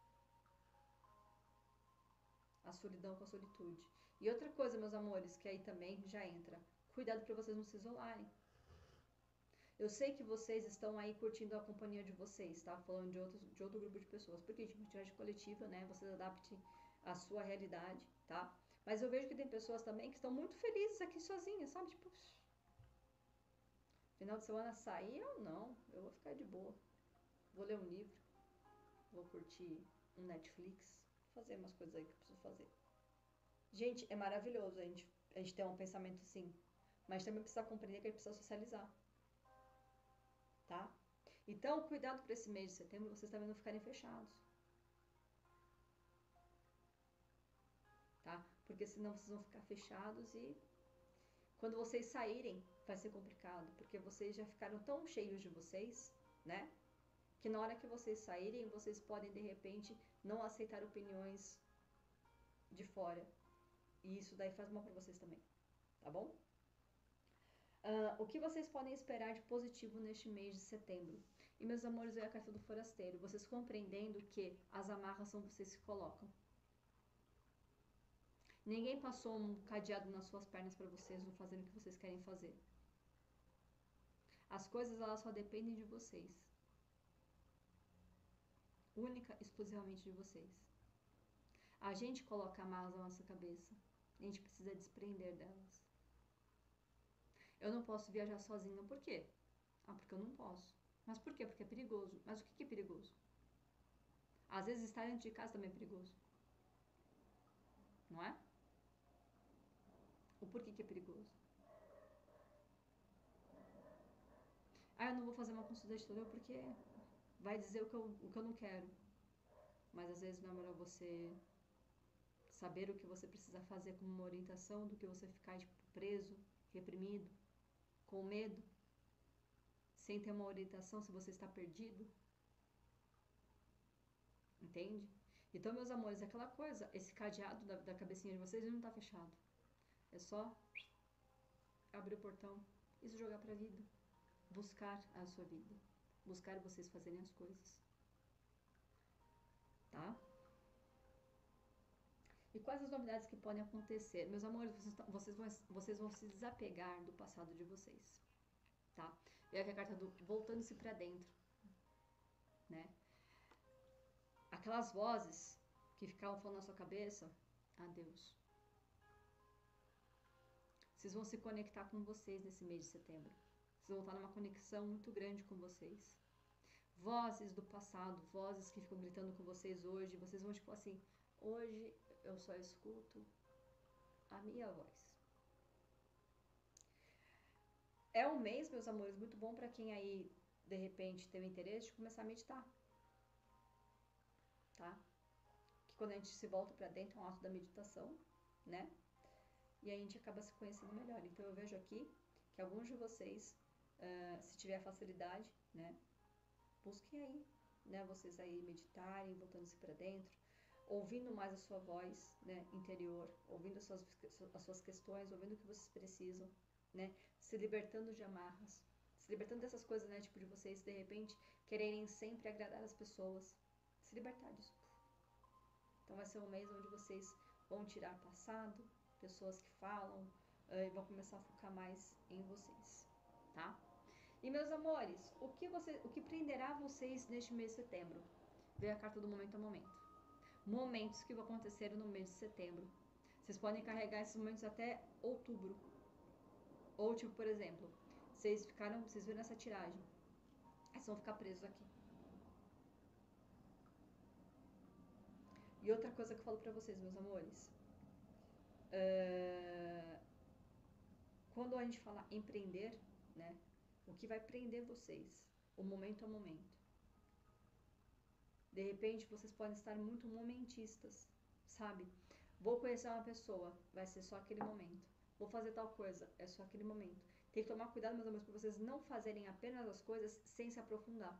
a solidão com a solitude. E outra coisa, meus amores, que aí também já entra. Cuidado para vocês não se isolarem. Eu sei que vocês estão aí curtindo a companhia de vocês, tá? Falando de, outros, de outro grupo de pessoas. Porque de atividade coletiva, né? Vocês adaptem a sua realidade, tá? Mas eu vejo que tem pessoas também que estão muito felizes aqui sozinhas, sabe? Tipo, final de semana sair, eu não. Eu vou ficar de boa. Vou ler um livro. Vou curtir um Netflix. Fazer umas coisas aí que eu preciso fazer. Gente, é maravilhoso a gente, a gente ter um pensamento assim. Mas também precisa compreender que a gente precisa socializar. Tá? Então, cuidado para esse mês de setembro, vocês também não ficarem fechados. Tá? Porque senão vocês vão ficar fechados e quando vocês saírem vai ser complicado. Porque vocês já ficaram tão cheios de vocês, né? Que na hora que vocês saírem, vocês podem, de repente, não aceitar opiniões de fora. E isso daí faz mal para vocês também. Tá bom? Uh, o que vocês podem esperar de positivo neste mês de setembro? E, meus amores, eu e a carta do forasteiro, vocês compreendendo que as amarras são vocês que colocam. Ninguém passou um cadeado nas suas pernas para vocês, não fazendo o que vocês querem fazer. As coisas, elas só dependem de vocês. Única, exclusivamente de vocês. A gente coloca amarras na nossa cabeça. A gente precisa desprender delas. Eu não posso viajar sozinha, por quê? Ah, porque eu não posso. Mas por quê? Porque é perigoso. Mas o que é perigoso? Às vezes estar dentro de casa também é perigoso. Não é? O porquê que é perigoso? Ah, eu não vou fazer uma consulta de tarô porque vai dizer o que, eu, o que eu não quero. Mas às vezes não é melhor você saber o que você precisa fazer como uma orientação do que você ficar tipo, preso, reprimido, com medo, sem ter uma orientação se você está perdido. Entende? Então, meus amores, é aquela coisa, esse cadeado da, da cabecinha de vocês não está fechado. É só abrir o portão e se jogar para a vida. Buscar a sua vida. buscar vocês fazerem as coisas. Tá? E quais as novidades que podem acontecer? Meus amores, vocês vão, vocês vão se desapegar do passado de vocês. Tá? E aqui a carta do voltando-se para dentro. Né? Aquelas vozes que ficavam falando na sua cabeça, adeus. Vocês vão se conectar com vocês nesse mês de setembro. Vocês vão estar numa conexão muito grande com vocês. Vozes do passado, vozes que ficam gritando com vocês hoje, vocês vão tipo assim, hoje eu só escuto a minha voz. É um mês, meus amores, muito bom para quem aí, de repente, tem o interesse de começar a meditar. Tá? Que quando a gente se volta para dentro é um ato da meditação, né? E a gente acaba se conhecendo melhor. Então eu vejo aqui que alguns de vocês, uh, se tiver facilidade, né? Busquem aí, né? Vocês aí meditarem, voltando-se para dentro, ouvindo mais a sua voz, né? Interior, ouvindo as suas, as suas questões, ouvindo o que vocês precisam, né? Se libertando de amarras, se libertando dessas coisas, né? Tipo de vocês, de repente, quererem sempre agradar as pessoas. Se libertar disso. Então vai ser um mês onde vocês vão tirar passado, pessoas que falam, uh, e vão começar a focar mais em vocês, tá? E meus amores, o que, você, o que prenderá vocês neste mês de setembro? Veio a carta do momento a momento. Momentos que vão acontecer no mês de setembro. Vocês podem carregar esses momentos até outubro. Ou tipo, por exemplo, vocês ficaram, vocês viram essa tiragem, vocês vão ficar presos aqui. E outra coisa que eu falo pra vocês, meus amores, uh, quando a gente fala empreender, né, o que vai prender vocês, o momento a momento. De repente, vocês podem estar muito momentistas, sabe? Vou conhecer uma pessoa, vai ser só aquele momento. Vou fazer tal coisa, é só aquele momento. Tem que tomar cuidado, meus amores, para vocês não fazerem apenas as coisas sem se aprofundar.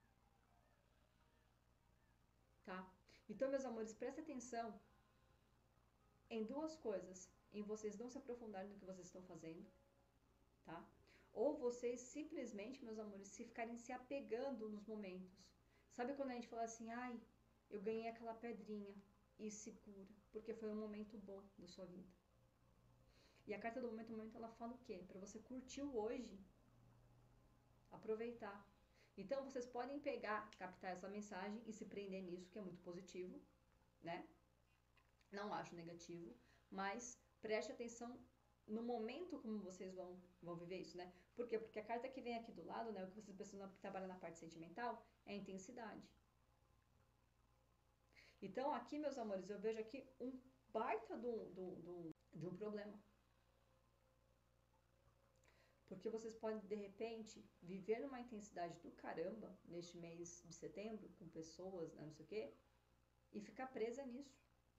Tá? Então, meus amores, prestem atenção em duas coisas. Em vocês não se aprofundarem no que vocês estão fazendo, tá? Ou vocês simplesmente, meus amores, se ficarem se apegando nos momentos. Sabe quando a gente fala assim, ai, eu ganhei aquela pedrinha e segura, porque foi um momento bom da sua vida. E a carta do momento, momento, ela fala o quê? Para você curtir o hoje, aproveitar. Então, vocês podem pegar, captar essa mensagem e se prender nisso, que é muito positivo, né? Não acho negativo, mas preste atenção no momento como vocês vão, vão viver isso, né? Por quê? Porque a carta que vem aqui do lado, né, o que vocês precisam trabalhar na parte sentimental, é a intensidade. Então, aqui, meus amores, eu vejo aqui um baita do, do, do, de um problema. Porque vocês podem, de repente, viver numa intensidade do caramba neste mês de setembro, com pessoas, né, não sei o quê, e ficar presa nisso.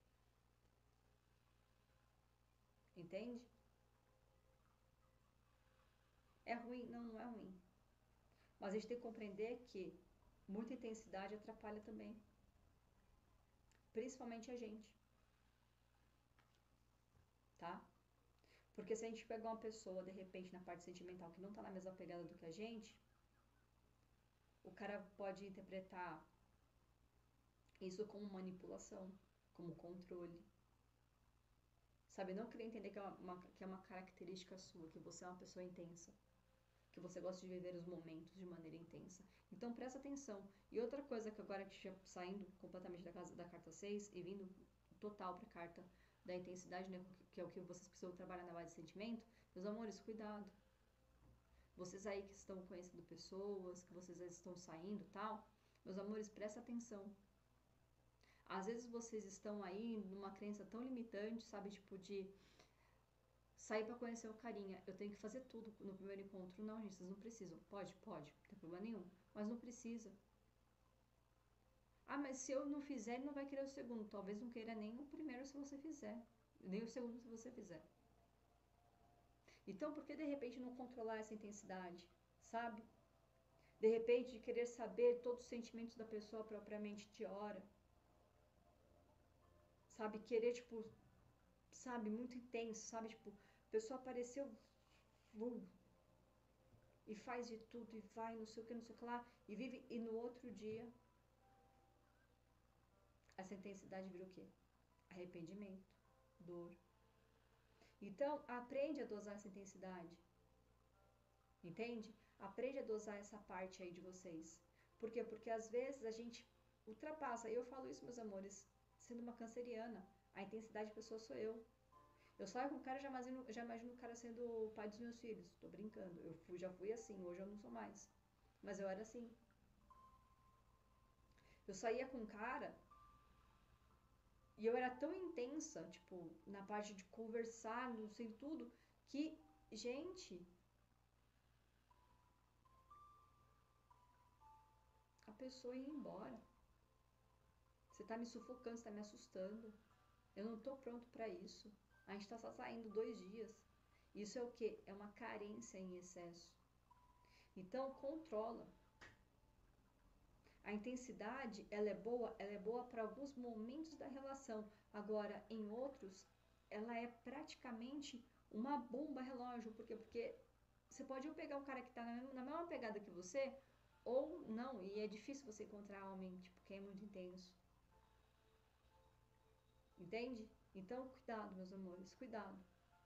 Entende? É ruim? Não, não é ruim. Mas a gente tem que compreender que muita intensidade atrapalha também. Principalmente a gente. Tá? Porque se a gente pegar uma pessoa, de repente, na parte sentimental, que não tá na mesma pegada do que a gente, o cara pode interpretar isso como manipulação, como controle. Sabe, não querer entender que é uma, uma, que é uma característica sua, que você é uma pessoa intensa, que você gosta de viver os momentos de maneira intensa. Então presta atenção. E outra coisa que agora que já saindo completamente da, casa, da carta seis e vindo total para a carta da intensidade, né, que é o que vocês precisam trabalhar na base de sentimento, meus amores, cuidado. Vocês aí que estão conhecendo pessoas, que vocês aí estão saindo e tal, meus amores, presta atenção. Às vezes vocês estão aí numa crença tão limitante, sabe, tipo de sair para conhecer o carinha, eu tenho que fazer tudo no primeiro encontro. Não, gente, vocês não precisam. Pode? Pode, não tem problema nenhum. Mas não precisa. Ah, mas se eu não fizer, ele não vai querer o segundo. Talvez não queira nem o primeiro se você fizer. Nem o segundo se você fizer. Então, por que de repente não controlar essa intensidade? Sabe? De repente, de querer saber todos os sentimentos da pessoa propriamente de hora. Sabe? Querer, tipo, sabe? Muito intenso, sabe? Tipo, a pessoa apareceu... Uh, e faz de tudo, e vai, não sei o que, não sei o que lá, e vive, e no outro dia, essa intensidade vira o quê? Arrependimento, dor. Então, aprende a dosar essa intensidade. Entende? Aprende a dosar essa parte aí de vocês. Por quê? Porque às vezes a gente ultrapassa, e eu falo isso, meus amores, sendo uma canceriana, a intensidade da pessoa sou eu. Eu saio com o cara, já imagino, já imagino o cara sendo o pai dos meus filhos. Tô brincando. Eu fui, já fui assim, hoje eu não sou mais. Mas eu era assim. Eu saía com um cara e eu era tão intensa, tipo, na parte de conversar, não sei tudo, que, gente, a pessoa ia embora. Você tá me sufocando, você tá me assustando. Eu não tô pronto pra isso. A gente tá só saindo dois dias. Isso é o quê? É uma carência em excesso. Então, controla. A intensidade, ela é boa, ela é boa para alguns momentos da relação. Agora, em outros, ela é praticamente uma bomba relógio. Por quê? Porque você pode ou pegar um cara que está na mesma pegada que você, ou não. E é difícil você encontrar homem tipo, que é muito intenso. Entende? Então, cuidado, meus amores, cuidado.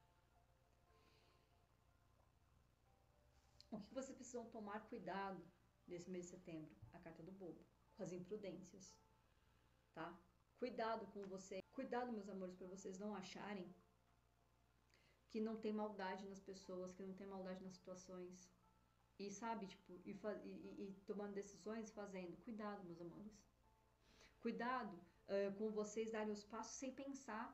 O que vocês precisam tomar cuidado nesse mês de setembro? A carta do bobo, com as imprudências, tá? Cuidado com você. Cuidado, meus amores, para vocês não acharem que não tem maldade nas pessoas, que não tem maldade nas situações. E sabe, tipo, e, e, e tomando decisões e fazendo. Cuidado, meus amores. Cuidado uh, com vocês darem os passos sem pensar.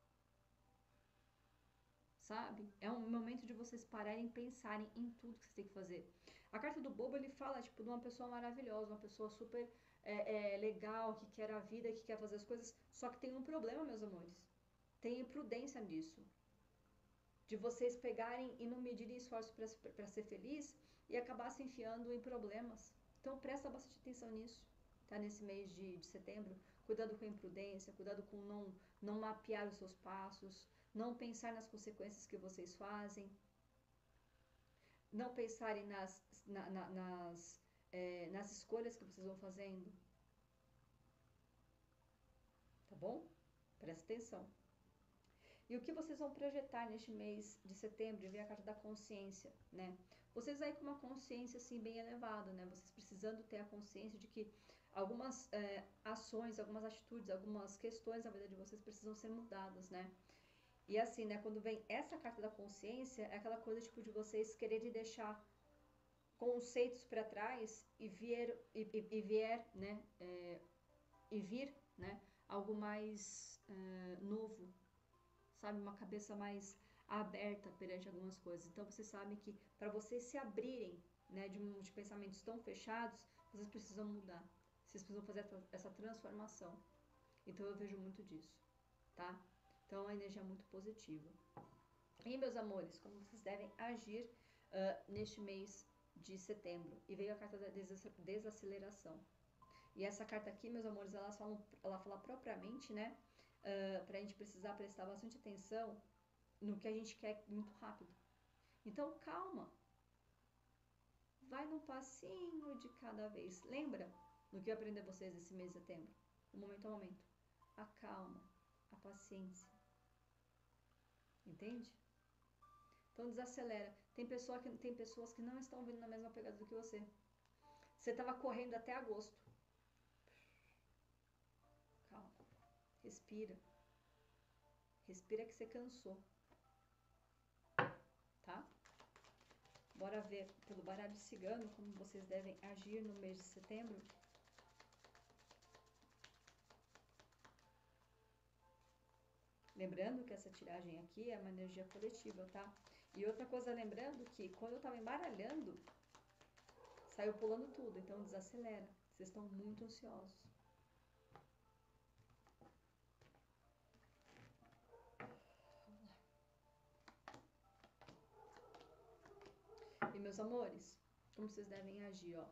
Sabe? É um momento de vocês pararem e pensarem em tudo que vocês têm que fazer. A carta do bobo, ele fala, tipo, de uma pessoa maravilhosa, uma pessoa super é, é, legal, que quer a vida, que quer fazer as coisas, só que tem um problema, meus amores. Tem imprudência nisso. De vocês pegarem e não medirem esforço para ser feliz e acabar se enfiando em problemas. Então, presta bastante atenção nisso, tá? Nesse mês de, de setembro. Cuidado com a imprudência, cuidado com não, não mapear os seus passos, não pensar nas consequências que vocês fazem, não pensarem nas, na, na, nas, é, nas escolhas que vocês vão fazendo. Tá bom? Presta atenção. E o que vocês vão projetar neste mês de setembro, e ver a carta da consciência, né? Vocês aí com uma consciência, assim, bem elevada, né? Vocês precisando ter a consciência de que algumas é, ações, algumas atitudes, algumas questões da vida de vocês precisam ser mudadas, né? E assim, né, quando vem essa carta da consciência, é aquela coisa, tipo, de vocês quererem deixar conceitos para trás e vier, e, e, e vier, né, é, e vir, né, algo mais é, novo, sabe, uma cabeça mais aberta perante algumas coisas. Então, vocês sabem que para vocês se abrirem, né, de, um, de pensamentos tão fechados, vocês precisam mudar. Vocês precisam fazer essa transformação. Então, eu vejo muito disso, tá? Então, é uma energia muito positiva. E, meus amores, como vocês devem agir uh, neste mês de setembro? E veio a carta da desaceleração. E essa carta aqui, meus amores, ela fala, ela fala propriamente, né? Uh, para a gente precisar prestar bastante atenção no que a gente quer muito rápido. Então, calma. Vai num passinho de cada vez. Lembra no que eu aprendi a vocês esse mês de setembro? O momento a momento. A calma, a paciência. Entende? Então, desacelera. Tem, pessoa que, tem pessoas que não estão vindo na mesma pegada do que você. Você estava correndo até agosto. Calma. Respira. Respira que você cansou. Tá? Bora ver pelo baralho cigano como vocês devem agir no mês de setembro. Lembrando que essa tiragem aqui é uma energia coletiva, tá? E outra coisa, lembrando que quando eu tava embaralhando, saiu pulando tudo, então desacelera. Vocês estão muito ansiosos. E meus amores, como vocês devem agir, ó.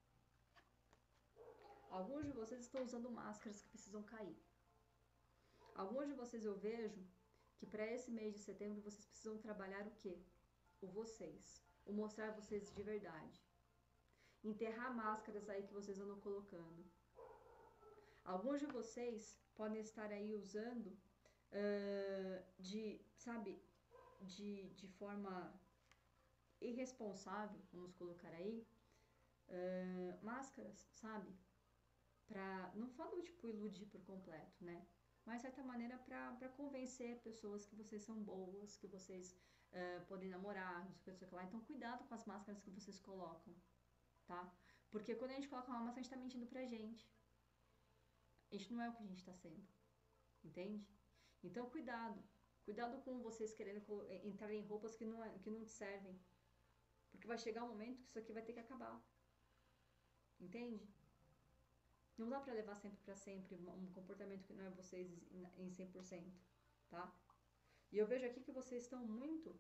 Alguns de vocês estão usando máscaras que precisam cair. Alguns de vocês eu vejo que para esse mês de setembro vocês precisam trabalhar o quê? O vocês. o mostrar vocês de verdade. Enterrar máscaras aí que vocês andam colocando. Alguns de vocês podem estar aí usando uh, de, sabe, de, de forma irresponsável, vamos colocar aí, uh, máscaras, sabe? Pra, não falo tipo iludir por completo, né? Mas de certa maneira para convencer pessoas que vocês são boas, que vocês uh, podem namorar, não sei o que, não sei o que lá. Então cuidado com as máscaras que vocês colocam, tá? Porque quando a gente coloca uma máscara, a gente tá mentindo pra gente. A gente não é o que a gente tá sendo, entende? Então cuidado, cuidado com vocês querendo entrar em roupas que não, que não te servem. Porque vai chegar um momento que isso aqui vai ter que acabar, entende? Não dá pra levar sempre pra sempre um comportamento que não é vocês em cem por cento, tá? E eu vejo aqui que vocês estão muito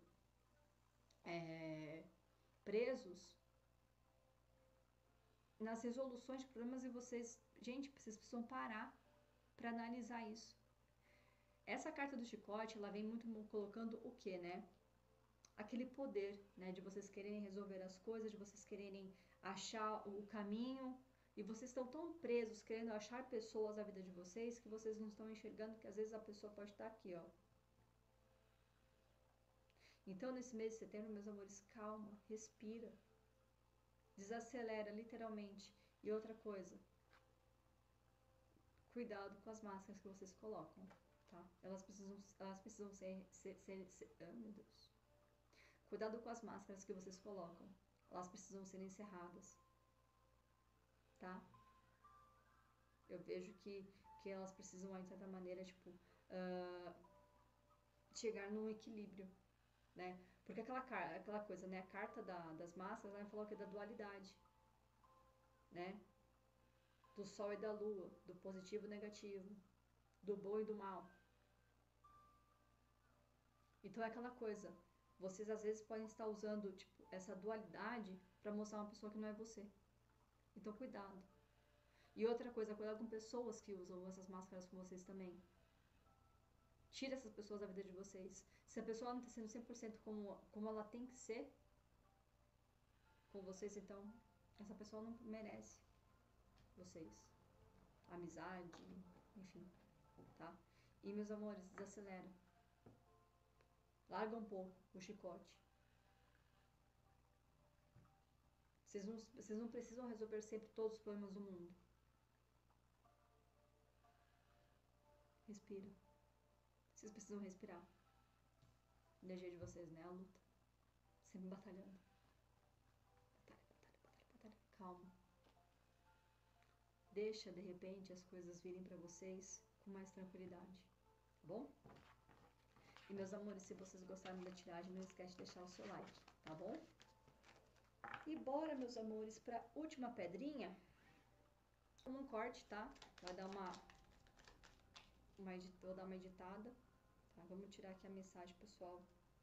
é, presos nas resoluções de problemas e vocês, gente, vocês precisam parar pra analisar isso. Essa carta do chicote, ela vem muito colocando o que, né? Aquele poder, né? De vocês quererem resolver as coisas, de vocês quererem achar o caminho. E vocês estão tão presos, querendo achar pessoas na vida de vocês, que vocês não estão enxergando que às vezes a pessoa pode estar aqui, ó. Então, nesse mês de setembro, meus amores, calma, respira. Desacelera, literalmente. E outra coisa, cuidado com as máscaras que vocês colocam, tá? Elas precisam, elas precisam ser, ser, ser, ser... Oh, meu Deus. Cuidado com as máscaras que vocês colocam. Elas precisam ser encerradas, tá? Eu vejo que, que elas precisam, de certa maneira, tipo, uh, chegar num equilíbrio, né? Porque aquela, aquela coisa, né? A carta da, das máscaras, ela falou que é da dualidade, né? Do sol e da lua, do positivo e negativo, do bom e do mal. Então é aquela coisa, vocês às vezes podem estar usando, tipo, essa dualidade pra mostrar uma pessoa que não é você. Então cuidado. E outra coisa, cuidado com pessoas que usam essas máscaras com vocês também. Tira essas pessoas da vida de vocês. Se a pessoa não está sendo cem por cento como, como ela tem que ser com vocês, então essa pessoa não merece vocês. Amizade, enfim, tá? E meus amores, desacelera. Larga um pouco o chicote. Vocês não, vocês não precisam resolver sempre todos os problemas do mundo. Respira. Vocês precisam respirar. A energia de vocês, né? A luta. Sempre batalhando. Batalha, batalha, batalha, batalha. Calma. Deixa, de repente, as coisas virem pra vocês com mais tranquilidade. Tá bom? E, meus amores, se vocês gostaram da tiragem, não esquece de deixar o seu like. Tá bom? E bora, meus amores, pra última pedrinha. Um corte, tá? Vai dar uma... uma vou dar uma editada. Tá? Vamos tirar aqui a mensagem, pessoal,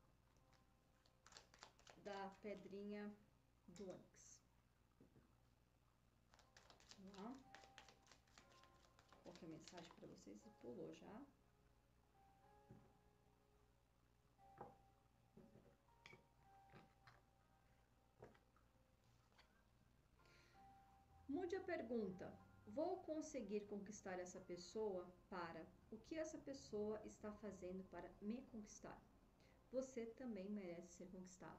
da pedrinha do ônix. Vamos lá. Coloquei a mensagem pra vocês e pulou já. Mude a pergunta. Vou conseguir conquistar essa pessoa para... O que essa pessoa está fazendo para me conquistar? Você também merece ser conquistado.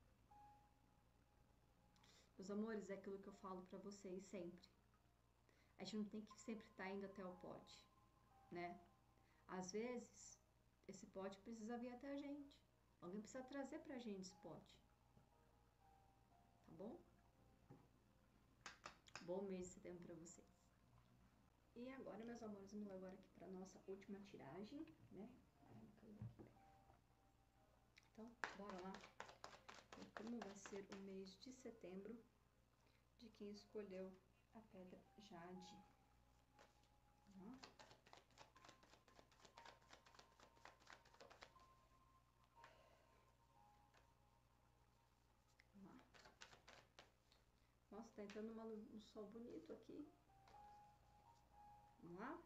Meus amores, é aquilo que eu falo pra vocês sempre. A gente não tem que sempre estar indo até o pote, né? Às vezes, esse pote precisa vir até a gente. Alguém precisa trazer pra gente esse pote. Tá bom? Bom mês de setembro pra vocês. E agora, meus amores, vamos agora aqui pra nossa última tiragem, né? Então, bora lá. Como vai ser o mês de setembro de quem escolheu a pedra Jade. Vamos lá. Vamos lá. Nossa, tá entrando uma, um sol bonito aqui. Vamos lá.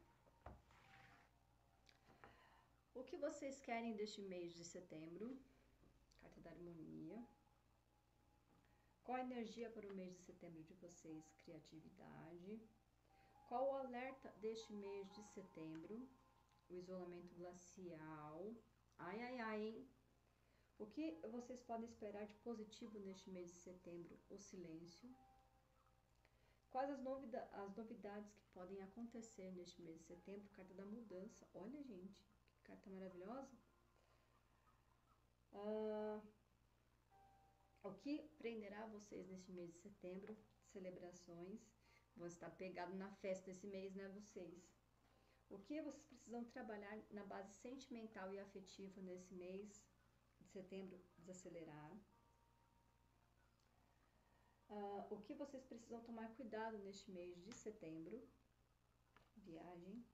O que vocês querem deste mês de setembro? Carta da harmonia. Qual a energia para o mês de setembro de vocês? Criatividade. Qual o alerta deste mês de setembro? O isolamento glacial. Ai, ai, ai, hein? O que vocês podem esperar de positivo neste mês de setembro? O silêncio. Quais as, novida as novidades que podem acontecer neste mês de setembro? Carta da mudança. Olha, gente, que carta maravilhosa. Uh, o que prenderá vocês neste mês de setembro? Celebrações. Vão estar pegados na festa esse mês, né, vocês? O que vocês precisam trabalhar na base sentimental e afetiva nesse mês de setembro? Desacelerar. Uh, o que vocês precisam tomar cuidado neste mês de setembro? Viagem.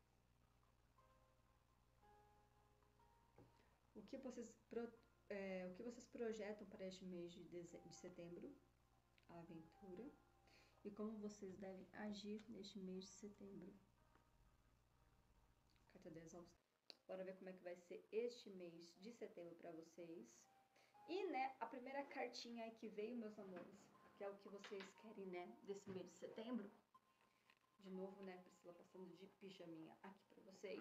O que vocês, pro, é, o que vocês projetam para este mês de, de setembro? A aventura. E como vocês devem agir neste mês de setembro? Carta da exaustão. Bora ver como é que vai ser este mês de setembro para vocês. E, né, a primeira cartinha aí que veio, meus amores, que é o que vocês querem, né, desse mês de setembro. De novo, né, Priscila passando de pijaminha aqui pra vocês.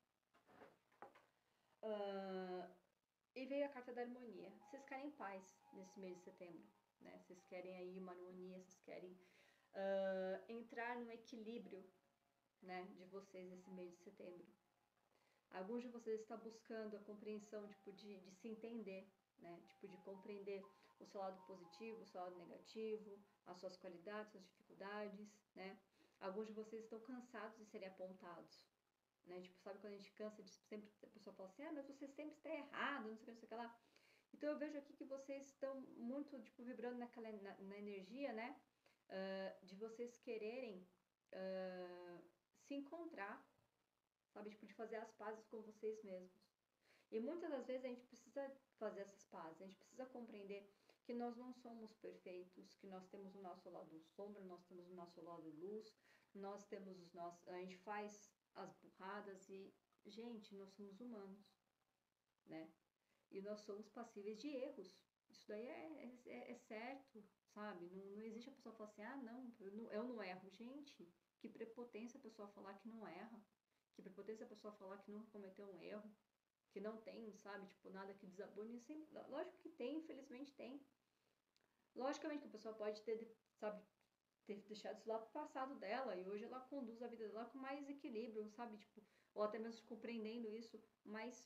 Uh, e veio a carta da harmonia. Vocês querem paz nesse mês de setembro, né? Vocês querem aí uma harmonia, vocês querem uh, entrar no equilíbrio, né, de vocês nesse mês de setembro. Alguns de vocês estão buscando a compreensão, tipo, de, de se entender, né? Tipo, de compreender o seu lado positivo, o seu lado negativo, as suas qualidades, suas dificuldades, né? Alguns de vocês estão cansados de serem apontados, né? Tipo, sabe quando a gente cansa de sempre, a pessoa fala assim, ah, mas você sempre está errado, não sei o que, não sei o que lá. Então eu vejo aqui que vocês estão muito, tipo, vibrando naquela, na, na energia, né? Uh, de vocês quererem uh, se encontrar, sabe? Tipo, de fazer as pazes com vocês mesmos. E muitas das vezes a gente precisa fazer essas pazes, a gente precisa compreender que nós não somos perfeitos, que nós temos o nosso lado sombra, nós temos o nosso lado luz, nós temos os nossos, a gente faz as burradas e, gente, nós somos humanos, né? E nós somos passíveis de erros. Isso daí é, é, é certo, sabe? Não, não existe a pessoa falar assim, ah, não eu, não, eu não erro. Gente, que prepotência a pessoa falar que não erra. Que prepotência a pessoa falar que nunca cometeu um erro. Que não tem, sabe? Tipo, nada que desabone. Sempre, lógico que tem, infelizmente tem. Logicamente que a pessoa pode ter, sabe, ter deixado isso lá pro passado dela. E hoje ela conduz a vida dela com mais equilíbrio, sabe? Tipo, ou até mesmo compreendendo isso. Mas...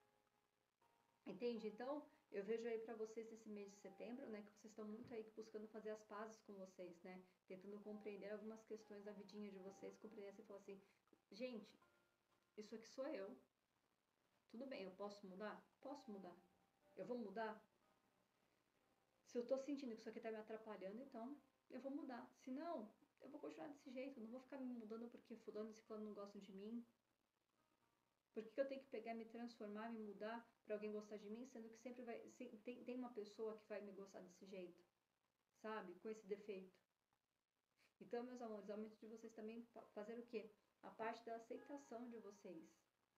Entende? Então, eu vejo aí pra vocês esse mês de setembro, né, que vocês estão muito aí buscando fazer as pazes com vocês, né, tentando compreender algumas questões da vidinha de vocês, compreender assim, falar assim, gente, isso aqui sou eu, tudo bem, eu posso mudar? Posso mudar. Eu vou mudar? Se eu tô sentindo que isso aqui tá me atrapalhando, então eu vou mudar. Se não, eu vou continuar desse jeito, eu não vou ficar me mudando porque fulano e ciclano não gostam de mim. Por que eu tenho que pegar, me transformar, me mudar para alguém gostar de mim, sendo que sempre vai tem, tem uma pessoa que vai me gostar desse jeito, sabe? Com esse defeito. Então, meus amores, é o momento de vocês também fazer o quê? A parte da aceitação de vocês,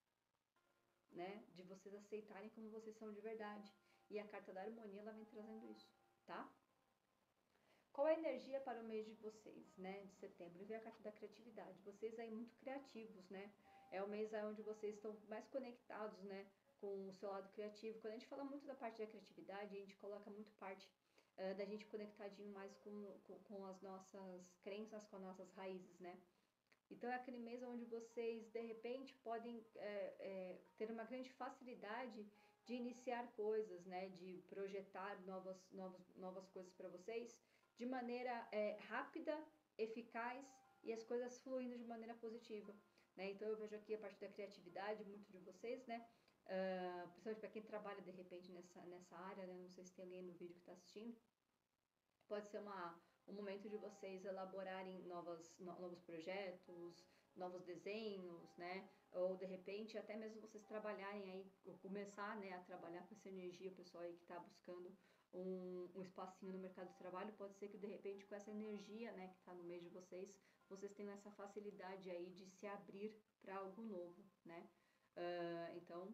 né? De vocês aceitarem como vocês são de verdade. E a carta da harmonia, ela vem trazendo isso, tá? Qual a energia para o mês de vocês, né? De setembro. E vem a carta da criatividade. Vocês aí muito criativos, né? É o mês onde vocês estão mais conectados, né, com o seu lado criativo. Quando a gente fala muito da parte da criatividade, a gente coloca muito parte uh, da gente conectadinho mais com, com, com as nossas crenças, com as nossas raízes, né? Então é aquele mês onde vocês, de repente, podem é, é, ter uma grande facilidade de iniciar coisas, né, de projetar novas, novas, novas coisas para vocês de maneira é, rápida, eficaz e as coisas fluindo de maneira positiva. Né? Então eu vejo aqui a parte da criatividade, muito de vocês, né? Uh, principalmente para quem trabalha de repente nessa, nessa área, né? Não sei se tem alguém no vídeo que está assistindo. Pode ser uma, um momento de vocês elaborarem novas, no, novos projetos, novos desenhos, né? Ou de repente até mesmo vocês trabalharem aí, ou começar, né, a trabalhar com essa energia, o pessoal aí que está buscando um, um espacinho no mercado de trabalho, pode ser que de repente com essa energia, né, que está no meio de vocês, vocês tenham essa facilidade aí de se abrir para algo novo, né? Uh, então,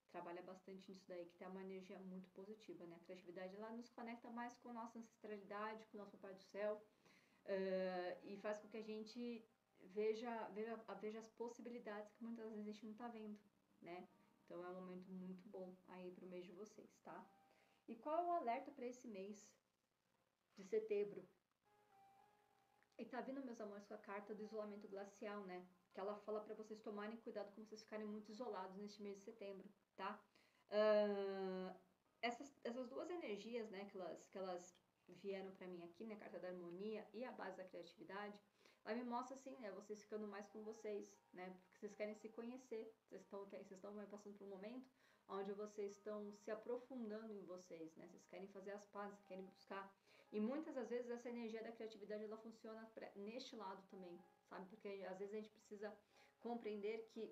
trabalha bastante nisso daí, que tem uma energia muito positiva, né? A criatividade, ela nos conecta mais com a nossa ancestralidade, com o nosso Pai do Céu, uh, e faz com que a gente veja, veja, veja as possibilidades que muitas vezes a gente não tá vendo, né? Então é um momento muito bom aí pro mês de vocês, tá? E qual é o alerta para esse mês de setembro? E tá vindo, meus amores, com a carta do isolamento glacial, né? Que ela fala para vocês tomarem cuidado com vocês ficarem muito isolados neste mês de setembro, tá? Uh, essas, essas duas energias, né, que elas, que elas vieram para mim aqui, né, a carta da harmonia e a base da criatividade, ela me mostra assim, né, vocês ficando mais com vocês, né, porque vocês querem se conhecer, vocês estão, vocês estão passando por um momento onde vocês estão se aprofundando em vocês, né, vocês querem fazer as pazes, querem buscar. E muitas das vezes essa energia da criatividade, ela funciona pra, neste lado também, sabe, porque às vezes a gente precisa compreender que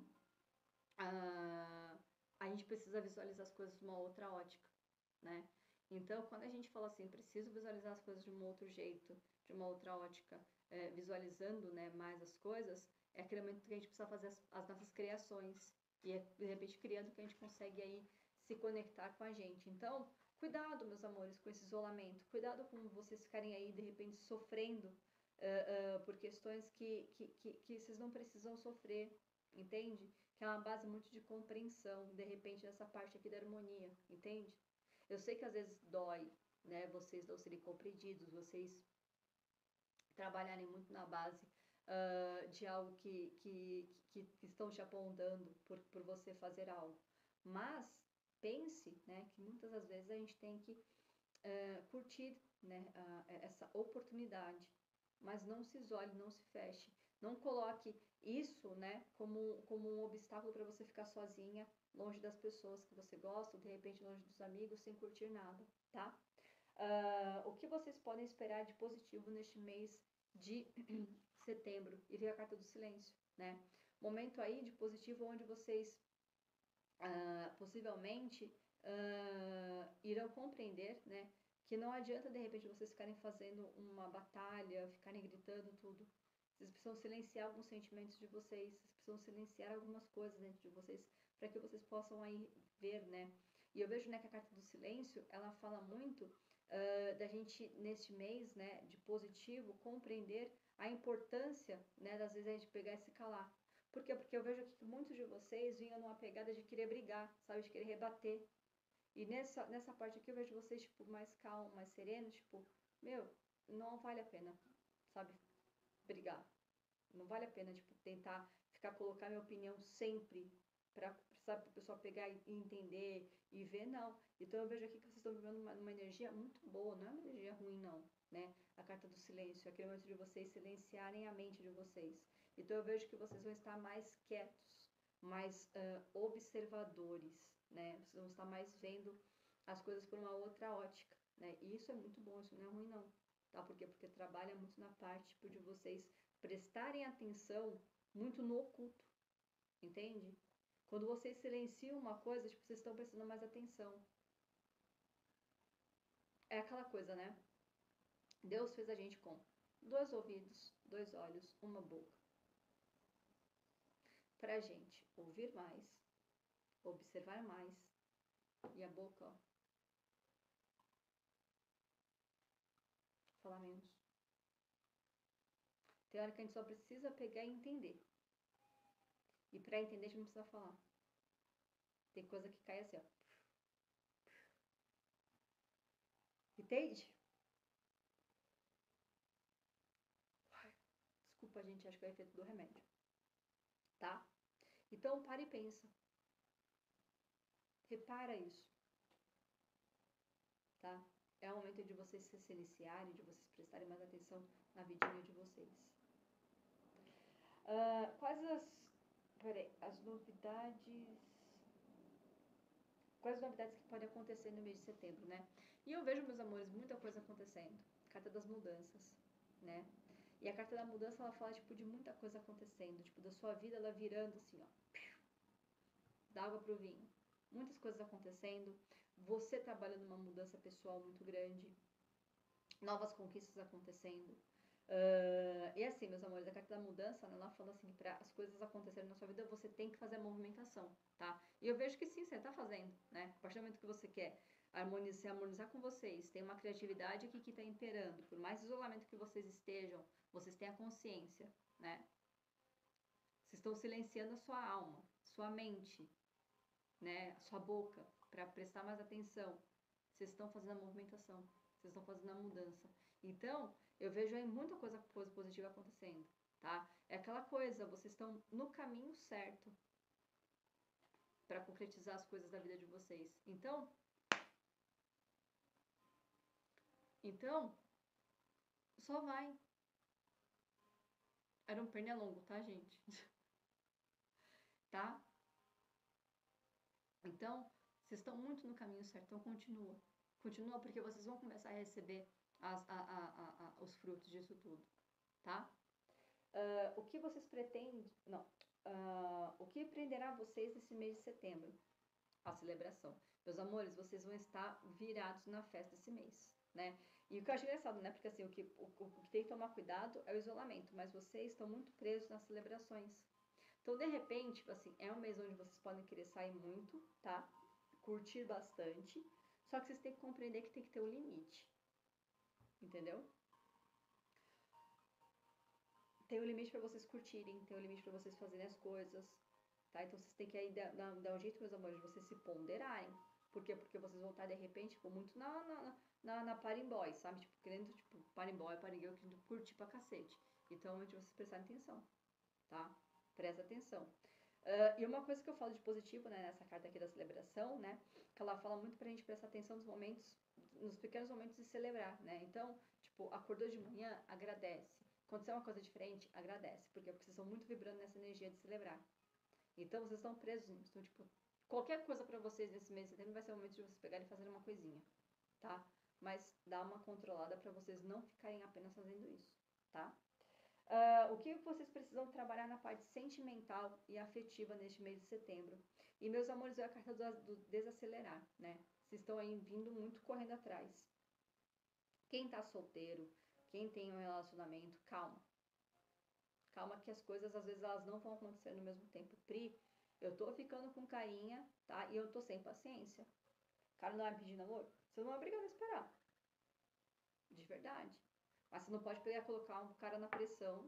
uh, a gente precisa visualizar as coisas de uma outra ótica, né? Então, quando a gente fala assim, preciso visualizar as coisas de um outro jeito, de uma outra ótica, é, visualizando, né, mais as coisas, é aquele momento que a gente precisa fazer as, as nossas criações. E é, de repente, criando que a gente consegue aí se conectar com a gente. Então, cuidado, meus amores, com esse isolamento. Cuidado com vocês ficarem aí, de repente, sofrendo uh, uh, por questões que, que, que, que vocês não precisam sofrer, entende? Que é uma base muito de compreensão, de repente, dessa parte aqui da harmonia, entende? Eu sei que às vezes dói, né? Vocês não serem compreendidos, vocês trabalharem muito na base uh, de algo que, que, que, que estão te apontando por, por você fazer algo. Mas pense, né, que muitas das vezes a gente tem que uh, curtir, né, uh, essa oportunidade, mas não se isole, não se feche. Não coloque isso, né, como, como um obstáculo para você ficar sozinha, longe das pessoas que você gosta, ou de repente longe dos amigos, sem curtir nada, tá? Uh, o que vocês podem esperar de positivo neste mês de setembro? E veio a carta do silêncio, né? Momento aí de positivo onde vocês uh, possivelmente uh, irão compreender, né, que não adianta de repente vocês ficarem fazendo uma batalha, ficarem gritando tudo. Vocês precisam silenciar alguns sentimentos de vocês, vocês precisam silenciar algumas coisas dentro de vocês para que vocês possam aí ver, né? E eu vejo, né, que a carta do silêncio, ela fala muito uh, da gente, neste mês, né, de positivo, compreender a importância, né, das vezes a gente pegar e se calar. Por quê? Porque eu vejo que muitos de vocês vinham numa pegada de querer brigar, sabe, de querer rebater. E nessa, nessa parte aqui eu vejo vocês, tipo, mais calmos, mais serenos, tipo, meu, não vale a pena, sabe, brigar. Não vale a pena, tipo, tentar ficar, colocar minha opinião sempre pra, sabe, pra pessoa pegar e entender e ver, não. Então eu vejo aqui que vocês estão vivendo uma, uma energia muito boa, não é uma energia ruim, não, né? A carta do silêncio, aquele momento de vocês silenciarem a mente de vocês. Então eu vejo que vocês vão estar mais quietos, mais uh, observadores, né? Vocês vão estar mais vendo as coisas por uma outra ótica, né? E isso é muito bom, isso não é ruim, não. Tá? Por quê? Porque trabalha muito na parte, tipo, de vocês prestarem atenção muito no oculto, entende? Quando vocês silenciam uma coisa, tipo, vocês estão prestando mais atenção. É aquela coisa, né? Deus fez a gente com dois ouvidos, dois olhos, uma boca. Pra gente ouvir mais, observar mais, e a boca, ó, falar menos. Tem hora que a gente só precisa pegar e entender. E pra entender a gente não precisa falar. Tem coisa que cai assim, ó. Entende? Desculpa, gente, acho que é o efeito do remédio. Tá? Então, para e pensa. Repara isso. Tá? É o momento de vocês se silenciarem, de vocês prestarem mais atenção na vidinha de vocês. Uh, quais as... Peraí, as novidades... Quais as novidades que podem acontecer no mês de setembro, né? E eu vejo, meus amores, muita coisa acontecendo. Carta das mudanças, né? E a carta da mudança, ela fala, tipo, de muita coisa acontecendo. Tipo, da sua vida, ela virando assim, ó. Da água pro vinho. Muitas coisas acontecendo. Você trabalhando uma mudança pessoal muito grande. Novas conquistas acontecendo. Uh, e assim, meus amores, a carta da mudança, né, ela fala assim, para as coisas acontecerem na sua vida, você tem que fazer a movimentação, tá? E eu vejo que sim, você tá fazendo, né? A partir do momento que você quer harmonizar, se harmonizar com vocês, tem uma criatividade aqui que tá imperando, por mais isolamento que vocês estejam, vocês têm a consciência, né? Vocês estão silenciando a sua alma, sua mente, né? Sua boca, para prestar mais atenção. Vocês estão fazendo a movimentação, vocês estão fazendo a mudança. Então, eu vejo aí muita coisa positiva acontecendo, tá? É aquela coisa, vocês estão no caminho certo para concretizar as coisas da vida de vocês. Então, então, só vai. Era um pernilongo, tá, gente? Tá? Então, vocês estão muito no caminho certo, então continua. Continua porque vocês vão começar a receber as, a, a, a, a, os frutos disso tudo, tá? Uh, o que vocês pretendem... Não. Uh, o que prenderá vocês nesse mês de setembro? A celebração. Meus amores, vocês vão estar virados na festa esse mês, né? E o que eu acho engraçado, né? Porque assim, o que, o, o que tem que tomar cuidado é o isolamento, mas vocês estão muito presos nas celebrações. Então, de repente, tipo assim, é um mês onde vocês podem querer sair muito, tá? Curtir bastante, só que vocês têm que compreender que tem que ter um limite. Entendeu? Tem um limite para vocês curtirem, tem um limite para vocês fazerem as coisas, tá? Então vocês têm que aí dar, dar, dar um jeito, meus amores, de vocês se ponderarem. Por quê? Porque vocês vão estar, de repente, tipo, muito na, na, na, na parimboy, sabe? Tipo, querendo, tipo, parimboy, paringueu, querendo curtir pra cacete. Então, é de vocês prestarem atenção, tá? Presta atenção. Uh, e uma coisa que eu falo de positivo, né, nessa carta aqui da celebração, né, que ela fala muito pra gente prestar atenção nos momentos, nos pequenos momentos de celebrar, né? Então, tipo, acordou de manhã, agradece. Aconteceu uma coisa diferente, agradece. Por quê? Porque vocês estão muito vibrando nessa energia de celebrar. Então, vocês estão presos nisso. Então, tipo, qualquer coisa pra vocês nesse mês de setembro vai ser o momento de vocês pegarem e fazerem uma coisinha, tá? Mas dá uma controlada pra vocês não ficarem apenas fazendo isso, tá? Uh, o que vocês precisam trabalhar na parte sentimental e afetiva neste mês de setembro? E, meus amores, é a carta do, do desacelerar, né? Vocês estão aí vindo muito correndo atrás. Quem tá solteiro, quem tem um relacionamento, calma. Calma que as coisas, às vezes, elas não vão acontecer no mesmo tempo. Pri, eu tô ficando com carinha, tá? E eu tô sem paciência. O cara não vai me pedir namoro? Você não é obrigado a esperar. De verdade. Mas você não pode pegar e colocar um cara na pressão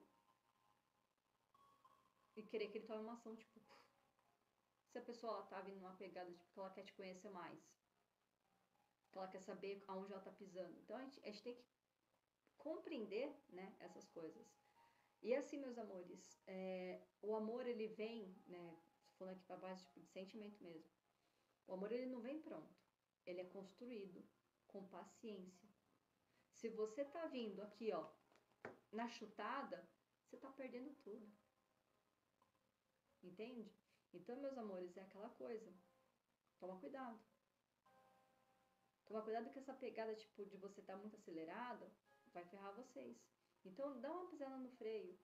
e querer que ele tome uma ação, tipo... Se a pessoa ela tá vindo numa pegada, tipo, que ela quer te conhecer mais. Que ela quer saber aonde ela tá pisando. Então, a gente, a gente tem que compreender, né, essas coisas. E assim, meus amores, é, o amor, ele vem, né, falando aqui pra base, tipo, de sentimento mesmo. O amor, ele não vem pronto. Ele é construído com paciência. Se você tá vindo aqui, ó, na chutada, você tá perdendo tudo. Entende? Então, meus amores, é aquela coisa. Toma cuidado. Toma cuidado que essa pegada, tipo, de você estar tá muito acelerado, vai ferrar vocês. Então, dá uma pisada no freio.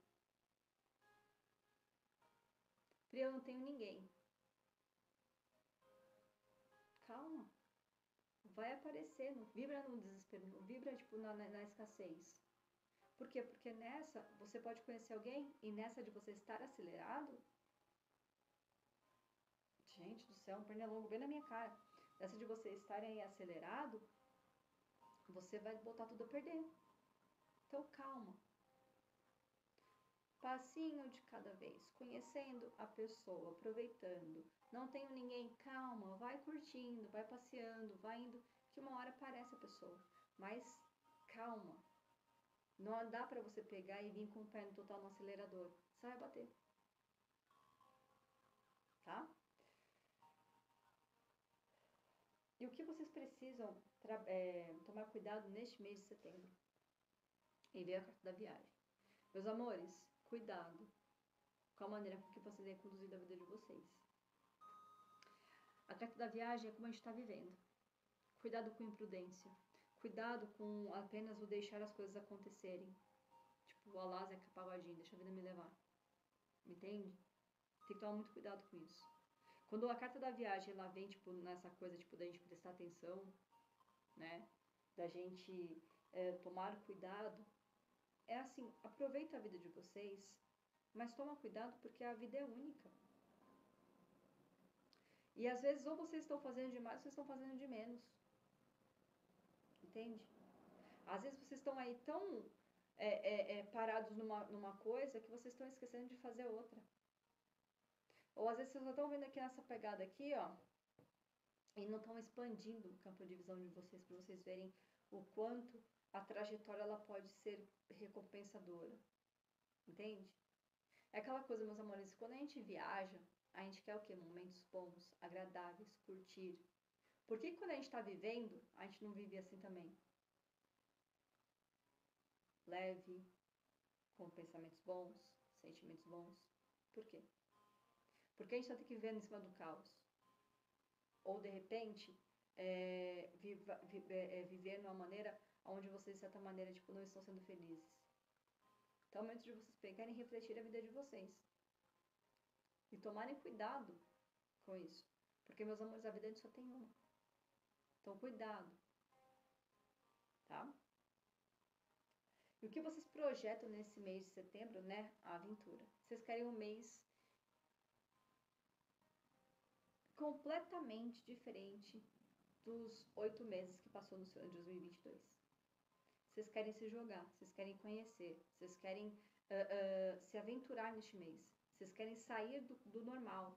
Pri, eu não tenho ninguém. Calma. Vai aparecer. Não vibra no desespero. Não vibra, tipo, na, na, na escassez. Por quê? Porque nessa, você pode conhecer alguém e nessa de você estar acelerado... Gente do céu, um pernilongo bem na minha cara. Nessa de você estarem aí acelerado, você vai botar tudo a perder. Então, calma. Passinho de cada vez, conhecendo a pessoa, aproveitando. Não tenho ninguém, calma, vai curtindo, vai passeando, vai indo, que uma hora aparece a pessoa. Mas calma. Não dá pra você pegar e vir com o pé no total no acelerador. Você vai bater. Tá? E o que vocês precisam é, tomar cuidado neste mês de setembro? E ver a carta da viagem. Meus amores, cuidado com a maneira com que vocês têm conduzido a vida de vocês. A carta da viagem é como a gente está vivendo. Cuidado com imprudência. Cuidado com apenas o deixar as coisas acontecerem. Tipo, o Alá Zeca Pagodinho, deixa a vida me levar. Entende? Tem que tomar muito cuidado com isso. Quando a carta da viagem ela vem tipo, nessa coisa tipo, da gente prestar atenção, né? Da gente é, tomar cuidado, é assim, aproveita a vida de vocês, mas toma cuidado porque a vida é única. E às vezes ou vocês estão fazendo demais ou vocês estão fazendo de menos. Entende? Às vezes vocês estão aí tão é, é, é, parados numa, numa coisa que vocês estão esquecendo de fazer outra. Ou às vezes vocês só estão vendo aqui nessa pegada aqui, ó, e não estão expandindo o campo de visão de vocês para vocês verem o quanto a trajetória ela pode ser recompensadora. Entende? É aquela coisa, meus amores, quando a gente viaja, a gente quer o quê? Momentos bons, agradáveis, curtir. Por que quando a gente está vivendo, a gente não vive assim também? Leve, com pensamentos bons, sentimentos bons. Por quê? Porque a gente só tem que viver em cima do caos. Ou, de repente, é, viva, vive, é, viver de uma maneira onde vocês, de certa maneira, tipo, não estão sendo felizes. Então, é o momento de vocês pegarem e refletir a vida de vocês. E tomarem cuidado com isso. Porque, meus amores, a vida a gente só tem uma. Então, cuidado. Tá? E o que vocês projetam nesse mês de setembro, né? A aventura. Vocês querem um mês completamente diferente dos oito meses que passou no seu ano de dois mil e vinte e dois. Vocês querem se jogar, vocês querem conhecer, vocês querem uh, uh, se aventurar neste mês. Vocês querem sair do, do normal.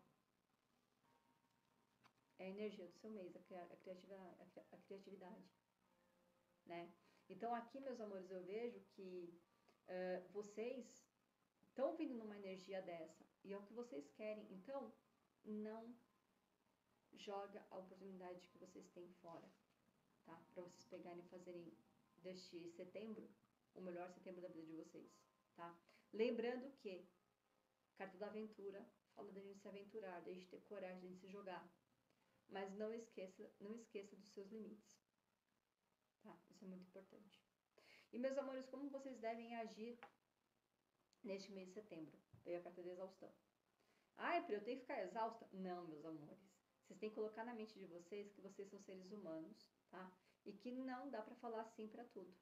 É a energia do seu mês, a, a, criativa, a, a criatividade. Né? Então aqui, meus amores, eu vejo que uh, vocês estão vindo numa energia dessa. E é o que vocês querem. Então, não joga a oportunidade que vocês têm fora. Tá? Para vocês pegarem e fazerem deste setembro o melhor setembro da vida de vocês. Tá? Lembrando que carta da aventura fala da gente se aventurar, da gente ter coragem, de se jogar. Mas não esqueça, não esqueça dos seus limites. Tá? Isso é muito importante. E, meus amores, como vocês devem agir neste mês de setembro? Veio a carta da exaustão. Ah, é para eu ter que ficar exausta? Não, meus amores. Vocês têm que colocar na mente de vocês que vocês são seres humanos, tá? E que não dá para falar sim para tudo.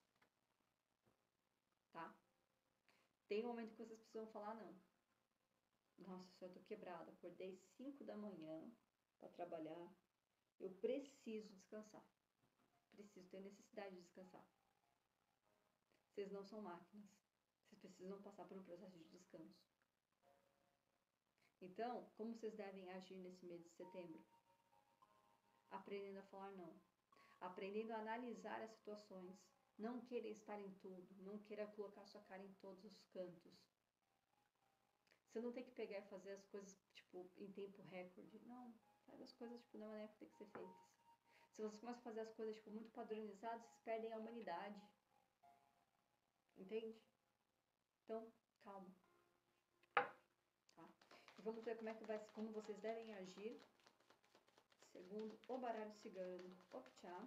Tá? Tem um momento que vocês precisam falar não. Nossa, eu tô quebrada. Acordei cinco da manhã para trabalhar. Eu preciso descansar. Preciso ter necessidade de descansar. Vocês não são máquinas. Vocês precisam passar por um processo de descanso. Então, como vocês devem agir nesse mês de setembro? Aprendendo a falar não. Aprendendo a analisar as situações. Não querer estar em tudo. Não queira colocar sua cara em todos os cantos. Você não tem que pegar e fazer as coisas, tipo, em tempo recorde. Não. Faz as coisas, tipo, da maneira que tem que ser feitas. Se vocês começam a fazer as coisas, tipo, muito padronizadas, vocês perdem a humanidade. Entende? Então, calma. E vamos ver como é que vai, como vocês devem agir segundo o baralho cigano. Okja.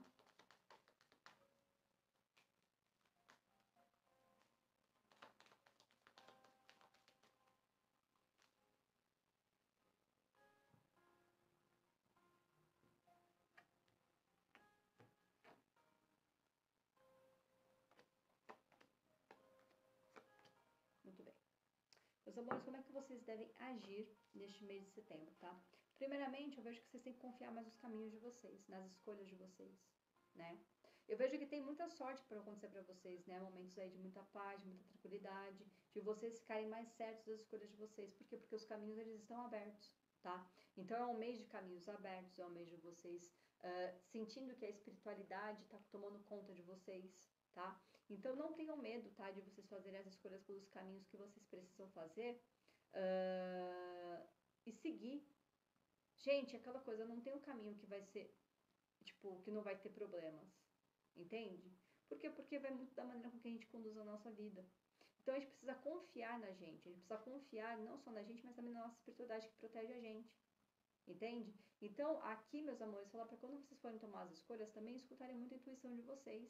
Muito bem. Meus amores, como é que vocês devem agir neste mês de setembro, tá? Primeiramente, eu vejo que vocês têm que confiar mais nos caminhos de vocês, nas escolhas de vocês, né? Eu vejo que tem muita sorte para acontecer para vocês, né? Momentos aí de muita paz, de muita tranquilidade, de vocês ficarem mais certos das escolhas de vocês. Por quê? Porque os caminhos, eles estão abertos, tá? Então, é um mês de caminhos abertos, é um mês de vocês uh, sentindo que a espiritualidade está tomando conta de vocês, tá? Então, não tenham medo, tá? De vocês fazerem as escolhas pelos caminhos que vocês precisam fazer uh, e seguir. Gente, aquela coisa, não tem um caminho que vai ser, tipo, que não vai ter problemas. Entende? Por quê? Porque vai muito da maneira com que a gente conduz a nossa vida. Então, a gente precisa confiar na gente. A gente precisa confiar não só na gente, mas também na nossa espiritualidade que protege a gente. Entende? Então, aqui, meus amores, falar para quando vocês forem tomar as escolhas, também escutarem muito a intuição de vocês.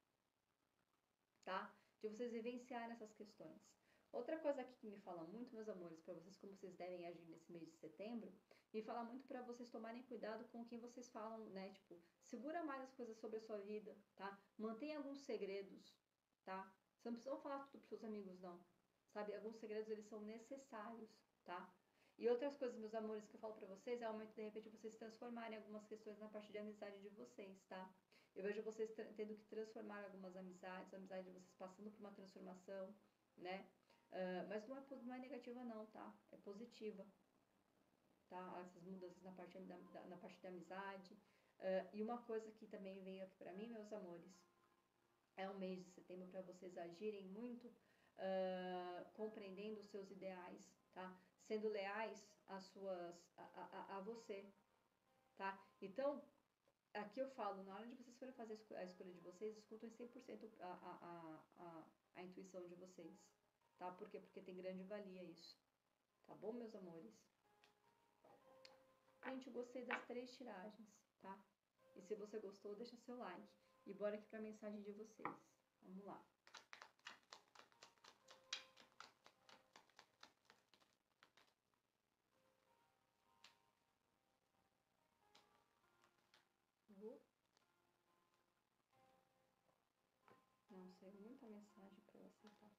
Tá? De vocês vivenciarem essas questões. Outra coisa aqui que me fala muito, meus amores, para vocês, como vocês devem agir nesse mês de setembro, me fala muito para vocês tomarem cuidado com quem vocês falam, né? Tipo, segura mais as coisas sobre a sua vida, tá? Mantenha alguns segredos, tá? Você não precisa falar tudo pros seus amigos, não. Sabe? Alguns segredos, eles são necessários, tá? E outras coisas, meus amores, que eu falo pra vocês, é o momento, de repente, vocês transformarem algumas questões na parte de amizade de vocês, tá? Eu vejo vocês tendo que transformar algumas amizades, a amizade de vocês passando por uma transformação, né? Uh, mas não é, não é negativa, não, tá? É positiva, tá? Essas mudanças na parte da, na parte da amizade. Uh, e uma coisa que também veio aqui pra mim, meus amores, é um mês de setembro para vocês agirem muito, uh, compreendendo os seus ideais, tá? Sendo leais às suas, a, a, a você, tá? Então, aqui eu falo, na hora de vocês forem fazer a escolha de vocês, escutem cem por cento a, a, a, a intuição de vocês, tá? Por quê? Porque tem grande valia isso, tá bom, meus amores? Gente, eu gostei das três tiragens, tá? E se você gostou, deixa seu like. E bora aqui pra mensagem de vocês. Vamos lá. Vou. Não sei, muita mensagem pra você, tá?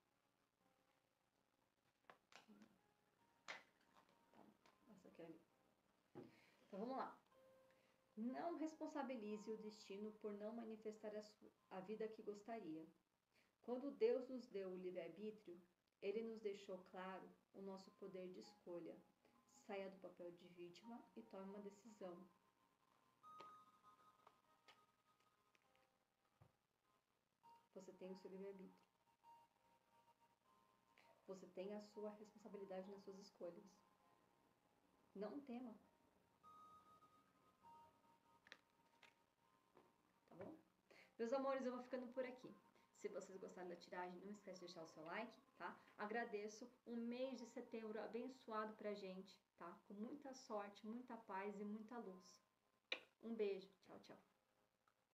Tá, essa aqui é ali. Então vamos lá. Não responsabilize o destino por não manifestar a, sua, a vida que gostaria. Quando Deus nos deu o livre-arbítrio, Ele nos deixou claro o nosso poder de escolha. Saia do papel de vítima e tome uma decisão. Você tem o seu livre-arbítrio. Você tem a sua responsabilidade nas suas escolhas. Não tema. Tá bom? Meus amores, eu vou ficando por aqui. Se vocês gostaram da tiragem, não esquece de deixar o seu like, tá? Agradeço. Um mês de setembro abençoado pra gente, tá? Com muita sorte, muita paz e muita luz. Um beijo. Tchau, tchau.